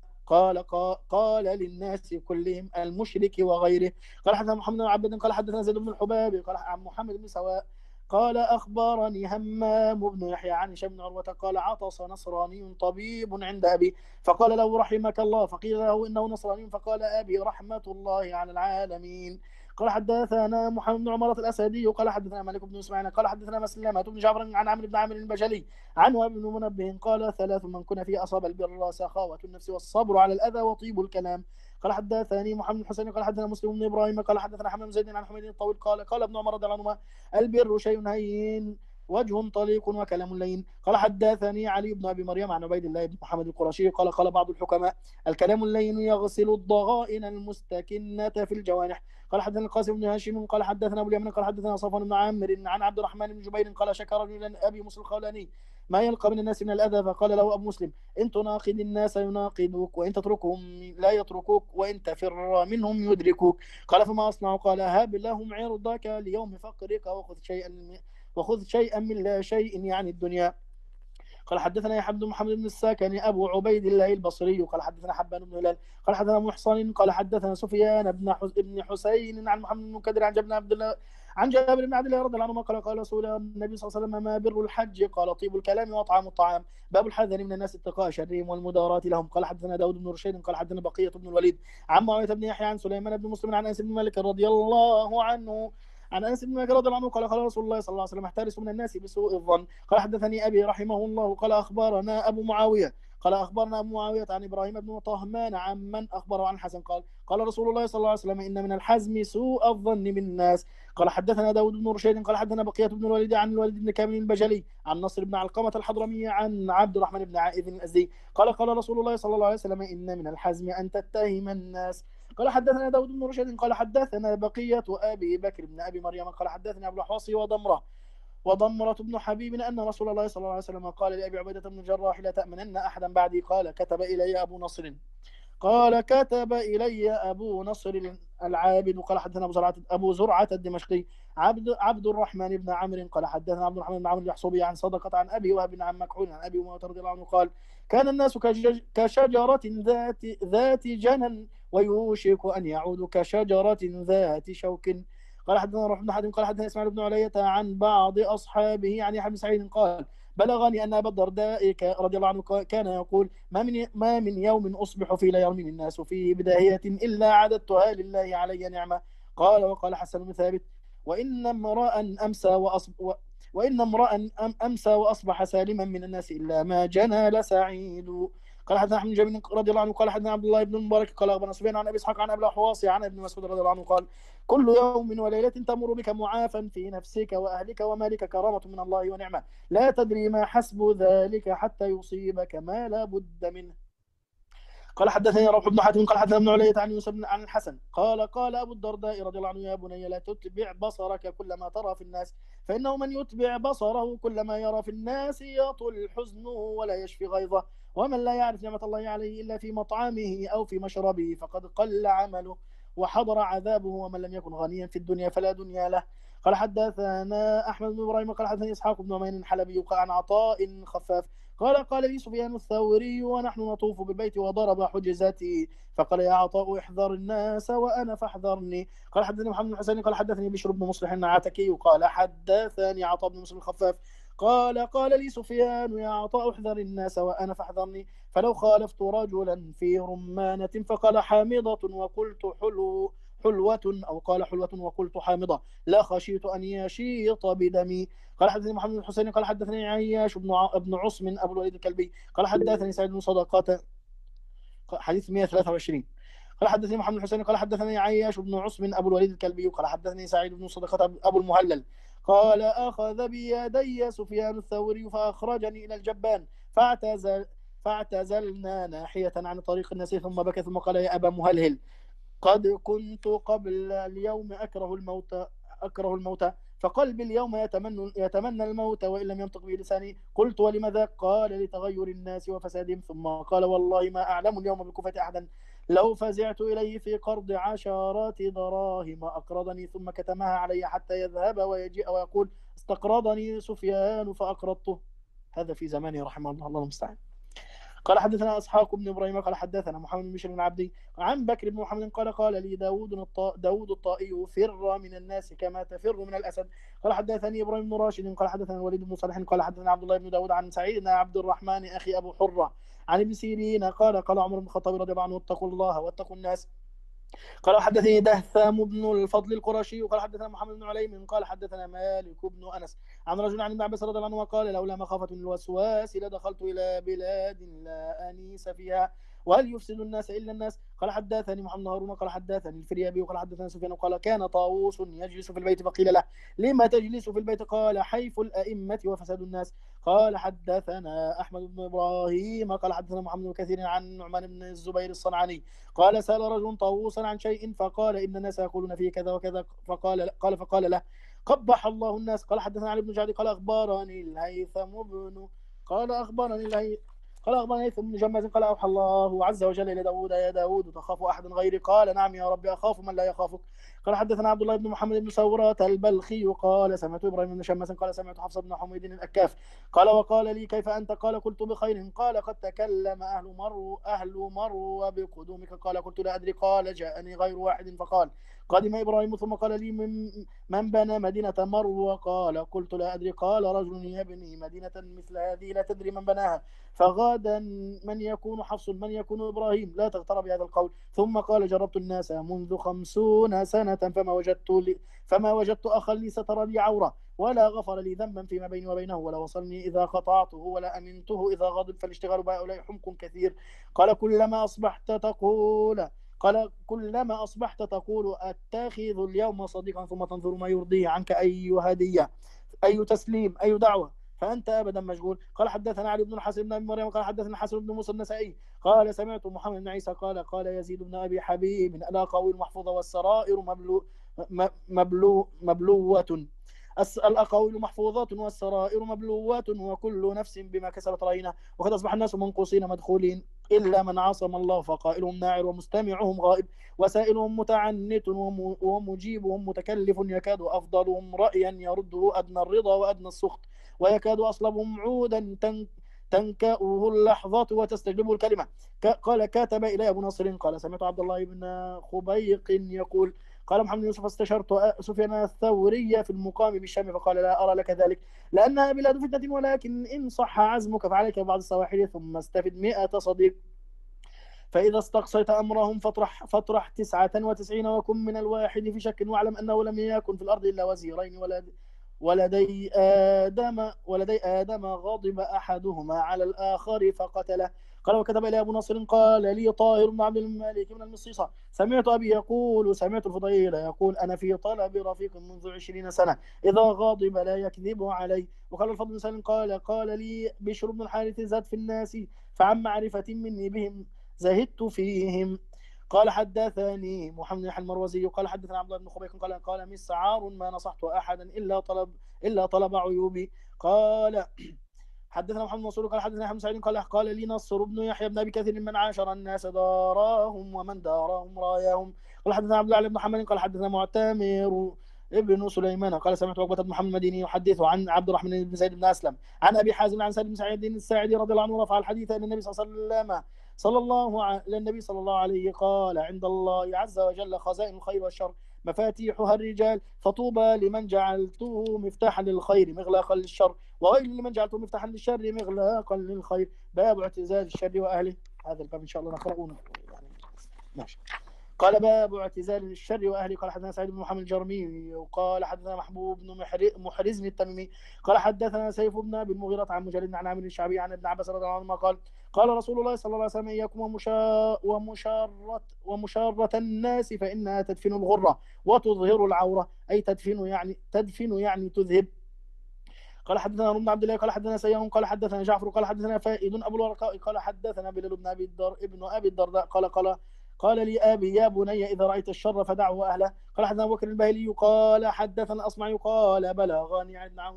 قال للناس كلهم المشرك وغيره. قال حدثنا محمد بن عبد قال حدثنا زيد بن الحباب قال عن محمد بن سواء قال أخبرني همام بن يحيى عن هشام بن عروة قال عطس نصراني طبيب عند أبي فقال له رحمك الله فقيل له إنه نصراني فقال أبي رحمة الله على العالمين. قال حدثنا محمد بن عمارة الأسدي قال حدثنا مالك بن إسماعيل قال حدثنا مسلمة بن جعفر عن عمرو بن عامر البجلي عن وهب بن منبه قال ثلاث من كن فيه أصاب البر سخاوة النفس والصبر على الأذى وطيب الكلام. قال حدثني محمد بن حسين قال حدثنا مسلم بن ابراهيم قال حدثنا حماد بن زيد عن حميد الطويل قال ابن عمر رضي الله عنهما البر شيء هين وجه طليق وكلام لين. قال حدثني علي بن ابي مريم عن عبيد الله بن محمد القرشي قال بعض الحكماء الكلام اللين يغسل الضغائن المستكنة في الجوانح. قال حدثنا القاسم بن هاشم قال حدثنا ابو اليمن قال حدثنا صفوان بن عامر عن عبد الرحمن بن جبير قال شكى رجل ابي موسى الخولاني ما يلقى من الناس من الأذى فقال له أبو مسلم إن تناقض الناس يناقضوك وإن تتركهم لا يتركوك وإن تفر منهم يدركوك. قال فما أصنع قال هب لهم عرضك ليوم فقرك وخذ شيئا من لا شيء يعني الدنيا. قال حدثنا يحيى بن محمد بن الساكن أبو عبيد الله البصري قال حدثنا حبان بن هلال قال حدثنا محصن قال حدثنا سفيان بن حسين عن محمد بن منكدر عن جابر بن عبد الله رضي الله عنه قال رسول النبي صلى الله عليه وسلم ما بر الحج قال طيب الكلام وطعام الطعام باب الحذر من الناس اتقاء شرهم والمداراة لهم. قال حدثنا داود بن رشيد قال حدثنا بقية بن الوليد عن معاوية بن يحيى عن سليمان بن مسلم عن أنس بن مالك رضي الله عنه عن انس بن مالك رضي الله عنه قال رسول الله صلى الله عليه وسلم احترسوا من الناس بسوء الظن. قال حدثني ابي رحمه الله قال اخبرنا ابو معاويه عن ابراهيم بن طهمان عن من اخبره عن الحسن قال رسول الله صلى الله عليه وسلم ان من الحزم سوء الظن بالناس. قال حدثنا داود بن رشيد قال حدثنا بقية بن الوليد عن الوليد بن كامل البجلي عن نصر بن علقمة الحضرمي عن عبد الرحمن بن عائذ الازدي قال رسول الله صلى الله عليه وسلم ان من الحزم ان تتهم الناس. قال حدثنا داود بن رشيد قال حدثنا بقية أبي بكر بن أبي مريم قال حدثنا أبو الأحوص وضمرة بن حبيب أن رسول الله صلى الله عليه وسلم قال لأبي عبيدة بن الجراح لا تأمنن أحدا بعدي قال كتب إلي أبو نصر العابد قال حدثنا أبو زرعة الدمشقي عبد الرحمن بن عمرو قال حدثنا عبد الرحمن بن عمرو اليحصبي عن صدقة عن أبي وهب عن مكحول عن أبي أمامة رضي الله عنه قال كان الناس كشجرة ذات جنن ويوشك أن يعود كشجرة ذات شوك. قال حدثنا روح بن حاتم قال حدثنا إسماعيل بن علية عن بعض أصحابه عن يحيى بن سعيد قال بلغني أن أبا الدرداء رضي الله عنه كان يقول ما من يوم أصبح في لا يرمي الناس فيه بداهية إلا عددتها لله علي نعمة. وقال حسن بن ثابت وإن امرأ أمسى وأصبح سالما من الناس إلا ما جنى لسعيد. قال حدثنا احمد بن جابر رضي الله عنه قال حدثنا عبد الله بن المبارك قال اخبرنا سفيان عن ابي اسحاق عن ابي الاحواص عن ابن مسعود رضي الله عنه قال كل يوم وليله تمر بك معافى في نفسك واهلك ومالك كرامه من الله ونعمه لا تدري ما حسب ذلك حتى يصيبك ما لا بد منه. قال حدثني روح بن حاتم قال حدثنا ابن علية عن يوسف عن الحسن قال أبو الدرداء رضي الله عنه يا بني لا تتبع بصرك كل ما ترى في الناس فإنه من يتبع بصره كل ما يرى في الناس يطل حزنه ولا يشفي غيظه ومن لا يعرف نعمة الله عليه إلا في مطعمه أو في مشربه فقد قل عمله وحضر عذابه ومن لم يكن غنيا في الدنيا فلا دنيا له. قال حدثنا أحمد بن إبراهيم قال حدثني إسحاق بن عمين الحلبي قال عن عطاء خفاف قال لي سفيان الثوري ونحن نطوف بالبيت وضرب حجزتي فقال يا عطاء احذر الناس وأنا فاحذرني. قال حدثني محمد بن حسين قال حدثني بشر بن مصلح العتكي قال حدثني عطاء بن مسلم الخفاف قال لي سفيان يا عطاء احذر الناس وأنا فاحذرني فلو خالفت رجلا في رمانة فقال حامضة وقلت حلوة أو قال حلوة وقلت حامضة لا خشيت أن يشيط بدمي. قال حدثني محمد بن الحسين قال حدثني عياش بن عصم أبو الوليد الكلبي قال حدثني سعيد بن صدقات حديث 123. قال حدثني محمد بن الحسين قال حدثني عياش بن عصم أبو الوليد الكلبي قال حدثني سعيد بن صدقات أبو المهلل قال أخذ بيدي سفيان الثوري فأخرجني إلى الجبان فاعتزلنا ناحية عن طريق الناس ثم بكى ثم قال يا أبا مهلهل قد كنت قبل اليوم أكره الموت فقلبي اليوم يتمنى الموت وإن لم ينطق به لساني. قلت ولماذا؟ قال لتغير الناس وفسادهم. ثم قال والله ما أعلم اليوم بالكوفة أحدا لو فزعت إليه في قرض عشرات دراهم أقرضني ثم كتمها علي حتى يذهب ويجيء ويقول استقرضني سفيان فأقرضته. هذا في زمانه رحمه الله، الله المستعان. قال حدثنا اسحاق بن ابراهيم قال حدثنا محمد بن بشر بن عبدي عن بكر بن محمد قال لي داود الطائي فر من الناس كما تفر من الاسد. قال حدثني ابراهيم بن راشد قال حدثنا الوليد بن صالح قال حدثنا عبد الله بن داود عن سعيد بن عبد الرحمن اخي ابو حره عن ابن سيرين قال عمر بن الخطاب رضي الله عنه اتقوا الله واتقوا الناس. قال حدثني دهثام بن الفضل القرشي وقال حدثنا محمد بن عليم قال حدثنا مالك بن انس عن رجل عن ابن عباس رضي الله عنه قال لولا مخافة من الوسواس لدخلت الى بلاد لا انيس فيها وهل يفسد الناس الا الناس. قال حدثني محمد هارون قال حدثني الفريابي وقال حدثنا سفيان قال كان طاووس يجلس في البيت فقيل له لما تجلس في البيت قال حيف الائمه وفساد الناس. قال حدثنا احمد بن ابراهيم قال حدثنا محمد بن كثير عن نعمان بن الزبير الصنعاني قال سأل رجل طاووسا عن شيء فقال إن الناس يقولون فيه كذا وكذا فقال له قبح الله الناس. قال حدثنا علي بن جعد قال أخبرني الهيثم بن جماز قال أوحى الله عز وجل إلى داود يا داود تخاف أحدا غيري قال نعم يا رب أخاف من لا يخافك. قال حدثنا عبد الله بن محمد بن سورة البلخي قال سمعت إبراهيم بن شماس قال سمعت حفص بن حميد الأكاف قال وقال لي كيف أنت قال قلت بخير قال قد تكلم أهل مرو بقدومك قال قلت لا أدري قال جاءني غير واحد فقال قدم إبراهيم ثم قال لي من بنى مدينة مرو قال قلت لا أدري قال رجل يبني مدينة مثل هذه لا تدري من بناها فغدا من يكون حفص من يكون إبراهيم لا تغتر بهذا القول. ثم قال جربت الناس منذ 50 سنة فما وجدت أخا لي ستر لي عورة ولا غفر لي ذنبا فيما بيني وبينه ولا وصلني إذا قطعته ولا أمنته إذا غضب فالاشتغال بهؤلاء حمق كثير. قال كلما أصبحت تقول أتخذ اليوم صديقا ثم تنظر ما يرضيه عنك أي هدية أي تسليم أي دعوة فأنت أبدا مشغول. قال حدثنا علي بن الحسن بن أبي مريم قال حدثنا حسن بن موسى النسائي قال سمعت محمد بن عيسى قال يزيد بن أبي حبيب الأقاويل محفوظة والسرائر مبلوة الأقاويل محفوظات والسرائر مبلوات وكل نفس بما كسبت رهينة وقد أصبح الناس منقوصين مدخولين إلا من عصم الله فقائلهم ناعر ومستمعهم غائب وسائلهم متعنت ومجيبهم متكلف يكاد أفضلهم رأيا يرده أدنى الرضا وأدنى السخط ويكاد أصلبهم عودا تنكأه اللحظة وتستجلبه الكلمة. قال كاتب إلي أبو نصر قال سمعت عبد الله بن خبيق يقول قال محمد يوسف استشرت سفيان الثوري في المقام بالشام فقال لا أرى لك ذلك لأنها بلاد فتنة ولكن إن صح عزمك فعليك ببعض السواحل ثم استفد 100 صديق فإذا استقصيت أمرهم فاطرح 99 وكن من الواحد في شك واعلم أنه لم يكن في الأرض إلا وزيرين ولدي آدم غضب أحدهما على الآخر فقتله. قال وكتب إلى أبو نصر قال لي طاهر بن عبد الملك من المصيصة سمعت الفضيل يقول أنا في طلب رفيق منذ 20 سنة إذا غاضب لا يكذب علي. وقال الفضل بن سالم قال لي بشر بن الحارث زاد في الناس فعن معرفة مني بهم زهدت فيهم. قال حدثني محمد بن المروزي قال حدثنا عبد الله بن خبيب قال مسعار ما نصحت أحدا إلا طلب عيوبي. قال حدثنا محمد منصور قال حدثنا حمد سعيد قال لي نصر بن يحيى بن ابي كثير من عاشر الناس داراهم ومن داراهم راياهم. قال حدثنا عبد الله بن محمد قال حدثنا معتمر ابن سليمان قال سمعت عقبة بن محمد المديني يحدث عن عبد الرحمن بن زيد بن أسلم عن أبي حازم عن سعد بن سعيد الساعدي رضي الله عنه رفع الحديث أن النبي صلى الله عليه قال عند الله عز وجل خزائن الخير والشر مفاتيحها الرجال فطوبى لمن جعلته مفتاحا للخير مغلاقا للشر وويل لمن جعلته مفتاحا للشر مغلاقا للخير. باب اعتزال الشر وأهله. هذا الباب إن شاء الله نقرأه يعني ماشي. قال باب اعتزال الشر واهله. قال حدثنا سعيد بن محمد الجرمي وقال حدثنا محبوب بن محرز التميمي قال حدثنا سيف بن ابي المغيرة عن مجالد عن عامر الشعبي عن ابن عباس رضي الله عنهما قال قال رسول الله صلى الله عليه وسلم اياكم ومشارة الناس فانها تدفن الغرة وتظهر العورة، اي تدفن يعني تذهب. قال حدثنا ابن عبد الله قال حدثنا سيان قال حدثنا جعفر قال حدثنا فائد ابو الورقاء قال حدثنا بلال بن ابي الدرداء قال لي ابي يا بني اذا رايت الشر فدعه واهله. قال حدثنا ابو بكر الباهلي قال حدثنا اصمعي قال بلغني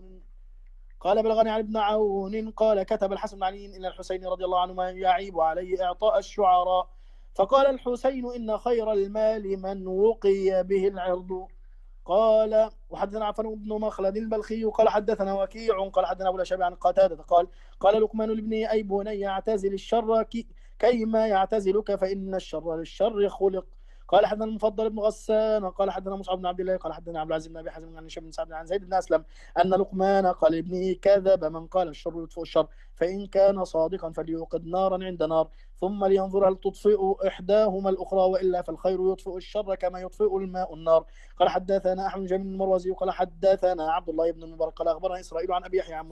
عن ابن عون قال كتب الحسن بن علي الى الحسين رضي الله عنهما يعيب عليه اعطاء الشعراء فقال الحسين ان خير المال من وقي به العرض. قال وحدثنا عفان بن مخلد البلخي قال حدثنا وكيع قال حدثنا ابو الاشعري عن قتادة قال لقمان لابنه اي بني اعتزل الشر كيما يعتزلك فان الشر للشر خلق. قال حدثنا المفضل بن غسان قال حدثنا مصعب بن عبد الله قال حدثنا عبد العزيز بن ابي حازم عن هشام بن سعد عن زيد بن اسلم ان لقمان قال لابنه كذب من قال الشر يطفئ الشر فان كان صادقا فليوقد نارا عند نار ثم لينظر هل تطفئ احداهما الاخرى والا فالخير يطفئ الشر كما يطفئ الماء النار. قال حدثنا احمد جميل المروزي قال حدثنا عبد الله بن المبارك قال اخبرنا اسرائيل عن ابي يحيى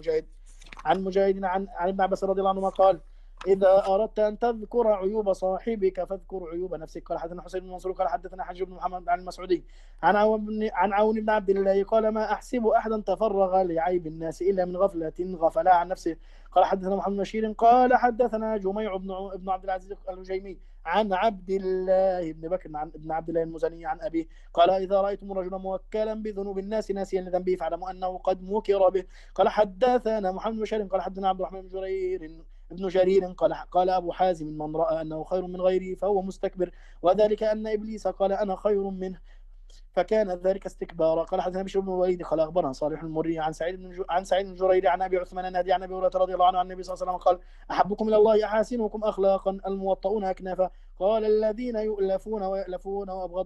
عن مجاهد عن ابن عباس رضي الله عنهما قال إذا أردت أن تذكر عيوب صاحبك فاذكر عيوب نفسك. قال حدثنا حسين بن منصور قال حدثنا حج بن محمد عن المسعودي عن عون بن عبد الله قال ما أحسب أحدا تفرغ لعيب الناس إلا من غفلة غفلا عن نفسه. قال حدثنا محمد بن بشير قال حدثنا جميع بن عبد العزيز الهجيمي عن عبد الله بن بكر عن ابن عبد الله المزني عن أبيه قال إذا رأيتم رجلا موكلا بذنوب الناس ناسيا لذنبه فاعلموا أنه قد مكر به. قال حدثنا محمد بن بشير قال حدثنا عبد الرحمن ابن جرير قال أبو حازم من رأى أنه خير من غيره فهو مستكبر وذلك أن إبليس قال أنا خير منه فكان ذلك استكبارا. قال حدثنا بشر بن الوليد قال أخبرنا صالح المري عن سعيد بن جرير عن أبي عثمان النهدي عن أبي هريرة رضي الله عنه عن النبي صلى الله عليه وسلم قال أحبكم إلى الله أحاسنكم أخلاقا الموطؤون أكنافا. قال الذين يؤلفون ويألفون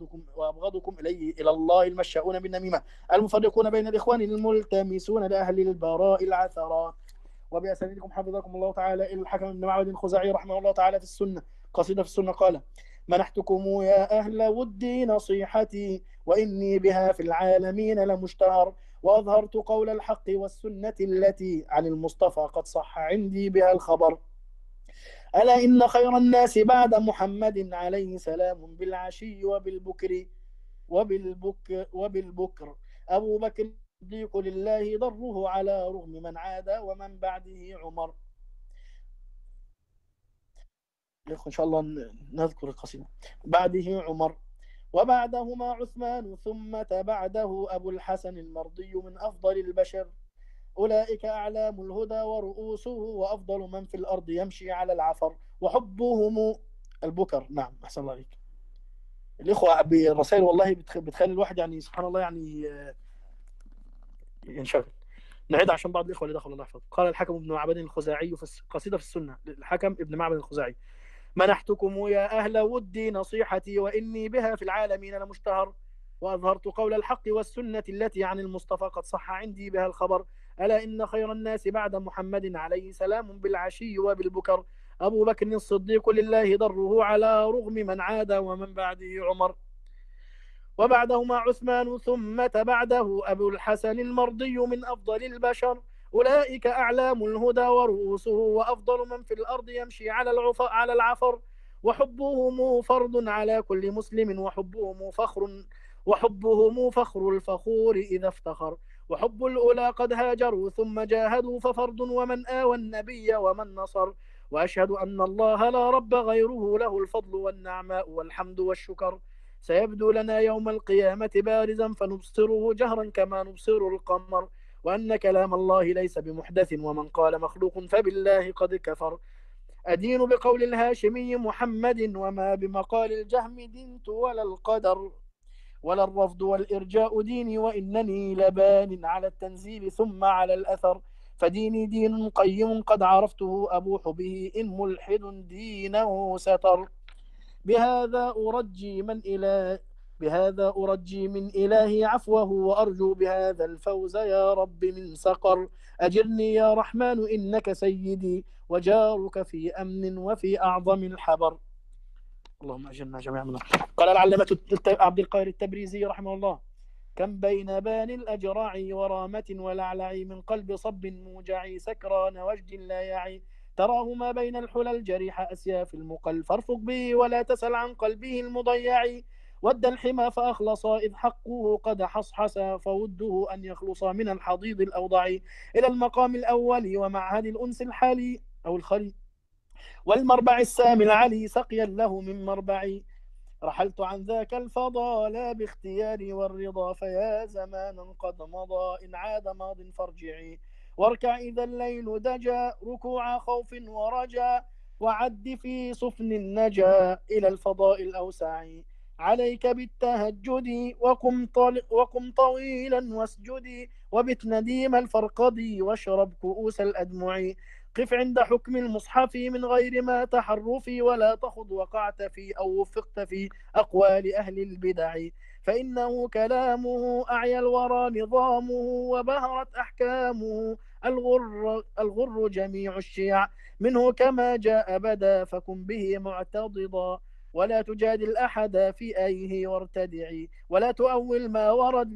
وأبغضكم إلى الله المشاؤون بالنميمة المفرقون بين الإخوان الملتمسون لأهل البراء العثرات. وبأسانيدكم حفظكم الله تعالى إلى الحكم بن معبد الخزاعي رحمه الله تعالى في السنة قصيدة في السنة قال منحتكم يا أهل ودي نصيحتي وإني بها في العالمين لمشتهر وأظهرت قول الحق والسنة التي عن المصطفى قد صح عندي بها الخبر. ألا إن خير الناس بعد محمد عليه سلام بالعشي وبالبكر أبو بكر الصديق لله ضره على رغم من عاد ومن بعده عمر. إن شاء الله نذكر القصيدة. بعده عمر وبعدهما عثمان ثم بعده أبو الحسن المرضي من أفضل البشر أولئك أعلام الهدى ورؤوسه وأفضل من في الأرض يمشي على العفر وحبهم البكر. نعم أحسن الله عليك. الإخوة بالرسائل والله بتخلي الواحد يعني سبحان الله يعني ينشغل. نعيد عشان بعض الإخوة اللي دخلوا الله يحفظه. قال الحكم ابن معبد الخزاعي في قصيدة في السنة الحكم ابن معبد الخزاعي منحتكم يا أهل ودي نصيحتي وإني بها في العالمين لمشتهر وأظهرت قول الحق والسنة التي عن المصطفى قد صح عندي بها الخبر. ألا إن خير الناس بعد محمد عليه سلام بالعشي وبالبكر أبو بكر الصديق لله ضره على رغم من عاد ومن بعده عمر وبعدهما عثمان ثم بعده أبو الحسن المرضي من أفضل البشر أولئك أعلام الهدى ورؤوسه وأفضل من في الأرض يمشي على العفر وحبهم فرض على كل مسلم وحبهم فخر الفخور إذا افتخر وحب الأولى قد هاجروا ثم جاهدوا ففرض ومن آوى النبي ومن نصر وأشهد أن الله لا رب غيره له الفضل والنعماء والحمد والشكر. سيبدو لنا يوم القيامة بارزا فنبصره جهرا كما نبصر القمر وأن كلام الله ليس بمحدث ومن قال مخلوق فبالله قد كفر. أدين بقول الهاشمي محمد وما بمقال الجهم دينت ولا القدر ولا الرفض والإرجاء ديني، وإنني لبان على التنزيل ثم على الأثر. فديني دين قيم قد عرفته، أبوح به إن ملحد دينه ستر. بهذا أرجي من إله بهذا أرجي من إلهي عفوه، وأرجو بهذا الفوز يا رب من سقر. أجرني يا رحمن إنك سيدي، وجارك في أمن وفي أعظم الحبر. اللهم أجرنا جميعا منه. قال العلامة عبد القاهر التبريزي رحمه الله: كم بين بان الأجراع ورامة ولعلع، من قلب صب موجع سكران وجد لا يعي. تراه ما بين الحلى الجريح أسياف المقل، فارفق به ولا تسل عن قلبه المضيع. ود الحمى فأخلص إذ حقه قد حصحص، فوده أن يخلص من الحضيض الأوضع إلى المقام الأول ومعهد الأنس الحالي أو الخلي، والمربع السامي العلي سقيا له من مربع. رحلت عن ذاك الفضا لا باختياري والرضا، فيا زمانا قد مضى إن عاد ماض فارجعي. واركع إذا الليل دجا ركوع خوف ورجا، وعد في صفن النجا إلى الفضاء الأوسع. عليك بالتهجد وقم طويلا واسجدي، وبت نديم الفرقد واشرب كؤوس الأدمع. قف عند حكم المصحف من غير ما تحرف، ولا تخض وقعت في أو وفقت في أقوال أهل البدع. فإنه كلامه أعيا الورى نظامه، وبهرت أحكامه الغر جميع الشيع منه كما جاء بدا، فكن به معتضدا. ولا تجادل أحد في أيه وارتدعي، ولا تؤول ما ورد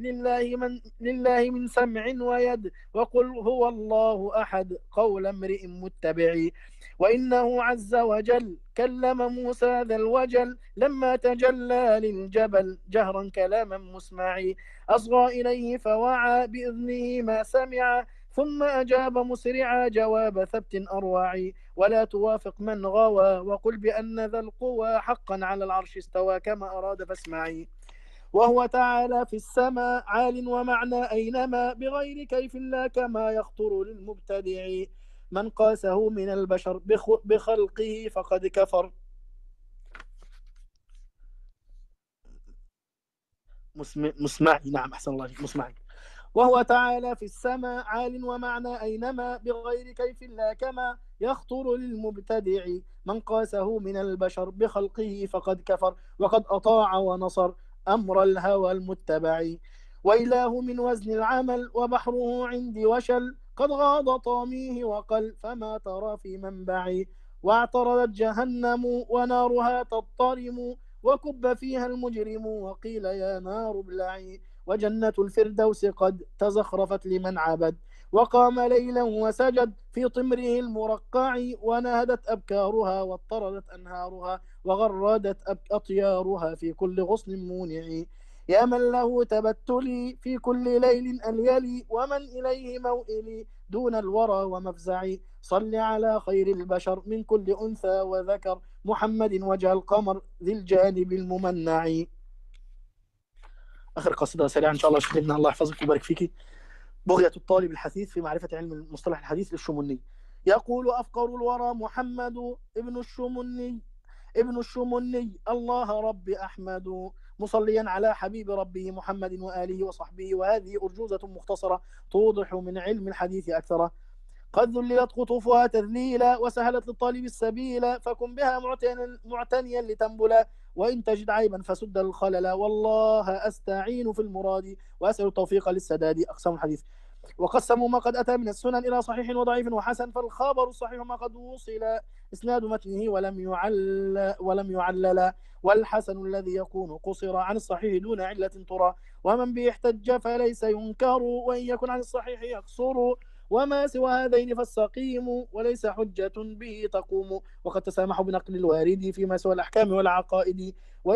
لله من سمع ويد، وقل هو الله أحد قول امرئ متبع. وإنه عز وجل كلم موسى ذا الوجل، لما تجلى للجبل جهرا كلاما مسمعي. أصغى إليه فوعى بإذنه ما سمع، ثم أجاب مسرعا جواب ثبت أروع. ولا توافق من غوى، وقل بأن ذا القوى حقا على العرش استوى كما أراد فاسمعي. وهو تعالى في السماء عال ومعنى أينما، بغير كيف لا كما يخطر للمبتدع. من قاسه من البشر بخلقه فقد كفر. مسمعي، نعم أحسن الله عليك، مسمعي. وهو تعالى في السماء عال ومعنى أينما، بغير كيف لا كما يخطر للمبتدع. من قاسه من البشر بخلقه فقد كفر، وقد أطاع ونصر أمر الهوى المتبع. وإله من وزن العمل وبحره عندي وشل، قد غاض طاميه وقل فما ترى في منبع. واعترضت جهنم ونارها تضطرم، وكب فيها المجرم وقيل يا نار ابلعي. وجنة الفردوس قد تزخرفت لمن عبد، وقام ليلا وسجد في طمره المرقع. ونهدت أبكارها واضطردت أنهارها، وغردت أطيارها في كل غصن مونع. يا من له تبتلي في كل ليل أليلي، ومن إليه موئلي دون الورى ومفزعي. صل على خير البشر من كل أنثى وذكر، محمد وجه القمر ذي الجانب الممنع. آخر قصيدة سريعة إن شاء الله شكرا، الله يحفظك ويبارك فيك. بغية الطالب الحثيث في معرفة علم المصطلح الحديث للشمني. يقول أفقر الورى محمد ابن الشمني الله رب أحمد، مصليا على حبيب ربه محمد وآله وصحبه. وهذه أرجوزة مختصرة توضح من علم الحديث أكثر. قد ذللت قطوفها تذليلا، وسهلت للطالب السبيل، فكن بها معتنيا لتنبلا. وإن تجد عيبا فسد الخلل، والله أستعين في المراد، وأسأل التوفيق للسداد. أقسام الحديث: وقسموا ما قد أتى من السنن إلى صحيح وضعيف وحسن. فالخبر الصحيح ما قد وصل إسناد متنه ولم يعلل، والحسن الذي يكون قصر عن الصحيح دون علة ترى. ومن به احتج فليس ينكر، وإن يكن عن الصحيح يقصر. وما سوى هذين فالسقيم، وليس حجة به تقوم. وقد تسامح بنقل الوارد فيما سوى الأحكام والعقائد،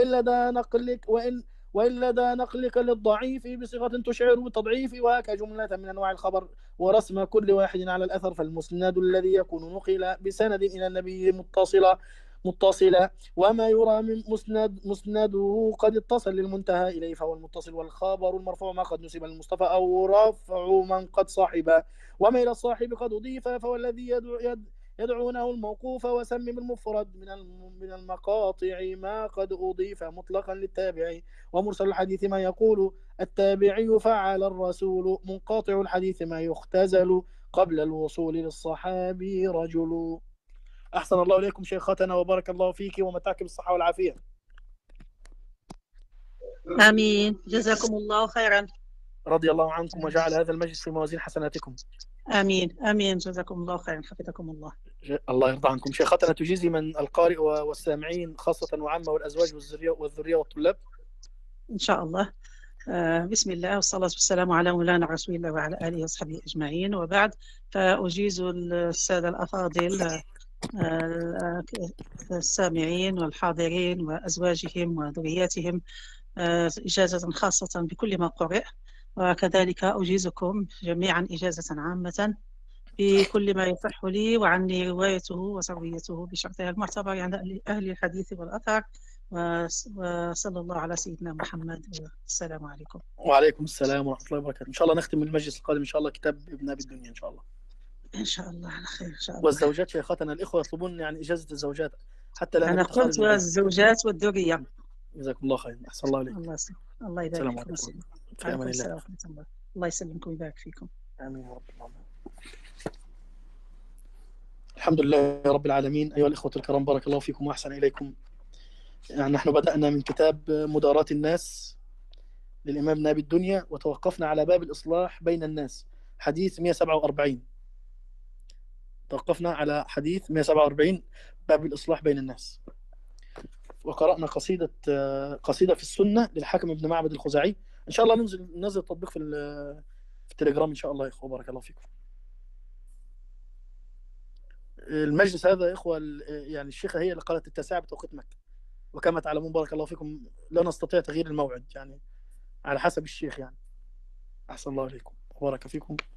وإن لدى نقلك للضعيف بصيغة تشعر بالتضعيف. وهك جملة من أنواع الخبر، ورسم كل واحد على الأثر. فالمسند الذي يكون نقل بسند إلى النبي متصلا، وما يرى من مسنده قد اتصل للمنتهى إليه فهو المتصل. والخبر المرفوع ما قد نسب للمصطفى أو رفع من قد صاحب، وما إلى الصاحب قد أضيف فهو الذي يدعونه الموقوف وسم بالمفرد من المقاطع ما قد أضيف مطلقا للتابع، ومرسل الحديث ما يقول التابعي فعل الرسول، منقطع الحديث ما يختزل قبل الوصول للصحابي رجل. أحسن الله إليكم شيختنا وبارك الله فيك ومتعك بالصحة والعافية. آمين، جزاكم الله خيرا. رضي الله عنكم وجعل هذا المجلس في موازين حسناتكم. آمين آمين، جزاكم الله خيرا، حفظكم الله. الله يرضى عنكم. شيختنا تجيزي من القارئ والسامعين خاصة وعامة والأزواج والذرية والطلاب؟ إن شاء الله. بسم الله والصلاة والسلام على مولانا رسول الله وعلى آله وصحبه أجمعين، وبعد فأجيز السادة الأفاضل السامعين والحاضرين وأزواجهم وذرياتهم إجازة خاصة بكل ما قرئ، وكذلك أجيزكم جميعا إجازة عامة بكل ما يصح لي وعني روايته وسرويته بشرطها المعتبر عند أهل الحديث والأثر. وصلى الله على سيدنا محمد، والسلام عليكم. وعليكم السلام ورحمة الله وبركاته. إن شاء الله نختم المجلس القادم إن شاء الله كتاب ابن أبي الدنيا إن شاء الله. إن شاء الله على خير إن شاء الله. والزوجات شيختنا الإخوة يطلبون يعني إجازة الزوجات حتى لا أنا قلت والزوجات والذرية. جزاكم الله خير. أحسن الله عليك. الله يبارك فيكم. في أمان الله. الله يسلمكم ويبارك فيكم. آمين يا رب العالمين. الحمد لله رب العالمين. أيها الإخوة الكرام، بارك الله فيكم وأحسن إليكم. يعني نحن بدأنا من كتاب مداراة الناس للإمام ابن أبي الدنيا، وتوقفنا على باب الإصلاح بين الناس، حديث 147. توقفنا على حديث 147 باب الإصلاح بين الناس، وقرأنا قصيدة في السنة للحاكم بن معبد الخزاعي. إن شاء الله ننزل التطبيق في التليجرام إن شاء الله يا إخوة. بارك الله فيكم. المجلس هذا يا إخوة يعني الشيخة هي اللي قالت 9 بتوقيت مكة، وكما تعلمون بارك الله فيكم لا نستطيع تغيير الموعد يعني على حسب الشيخ يعني. أحسن الله عليكم وبارك فيكم.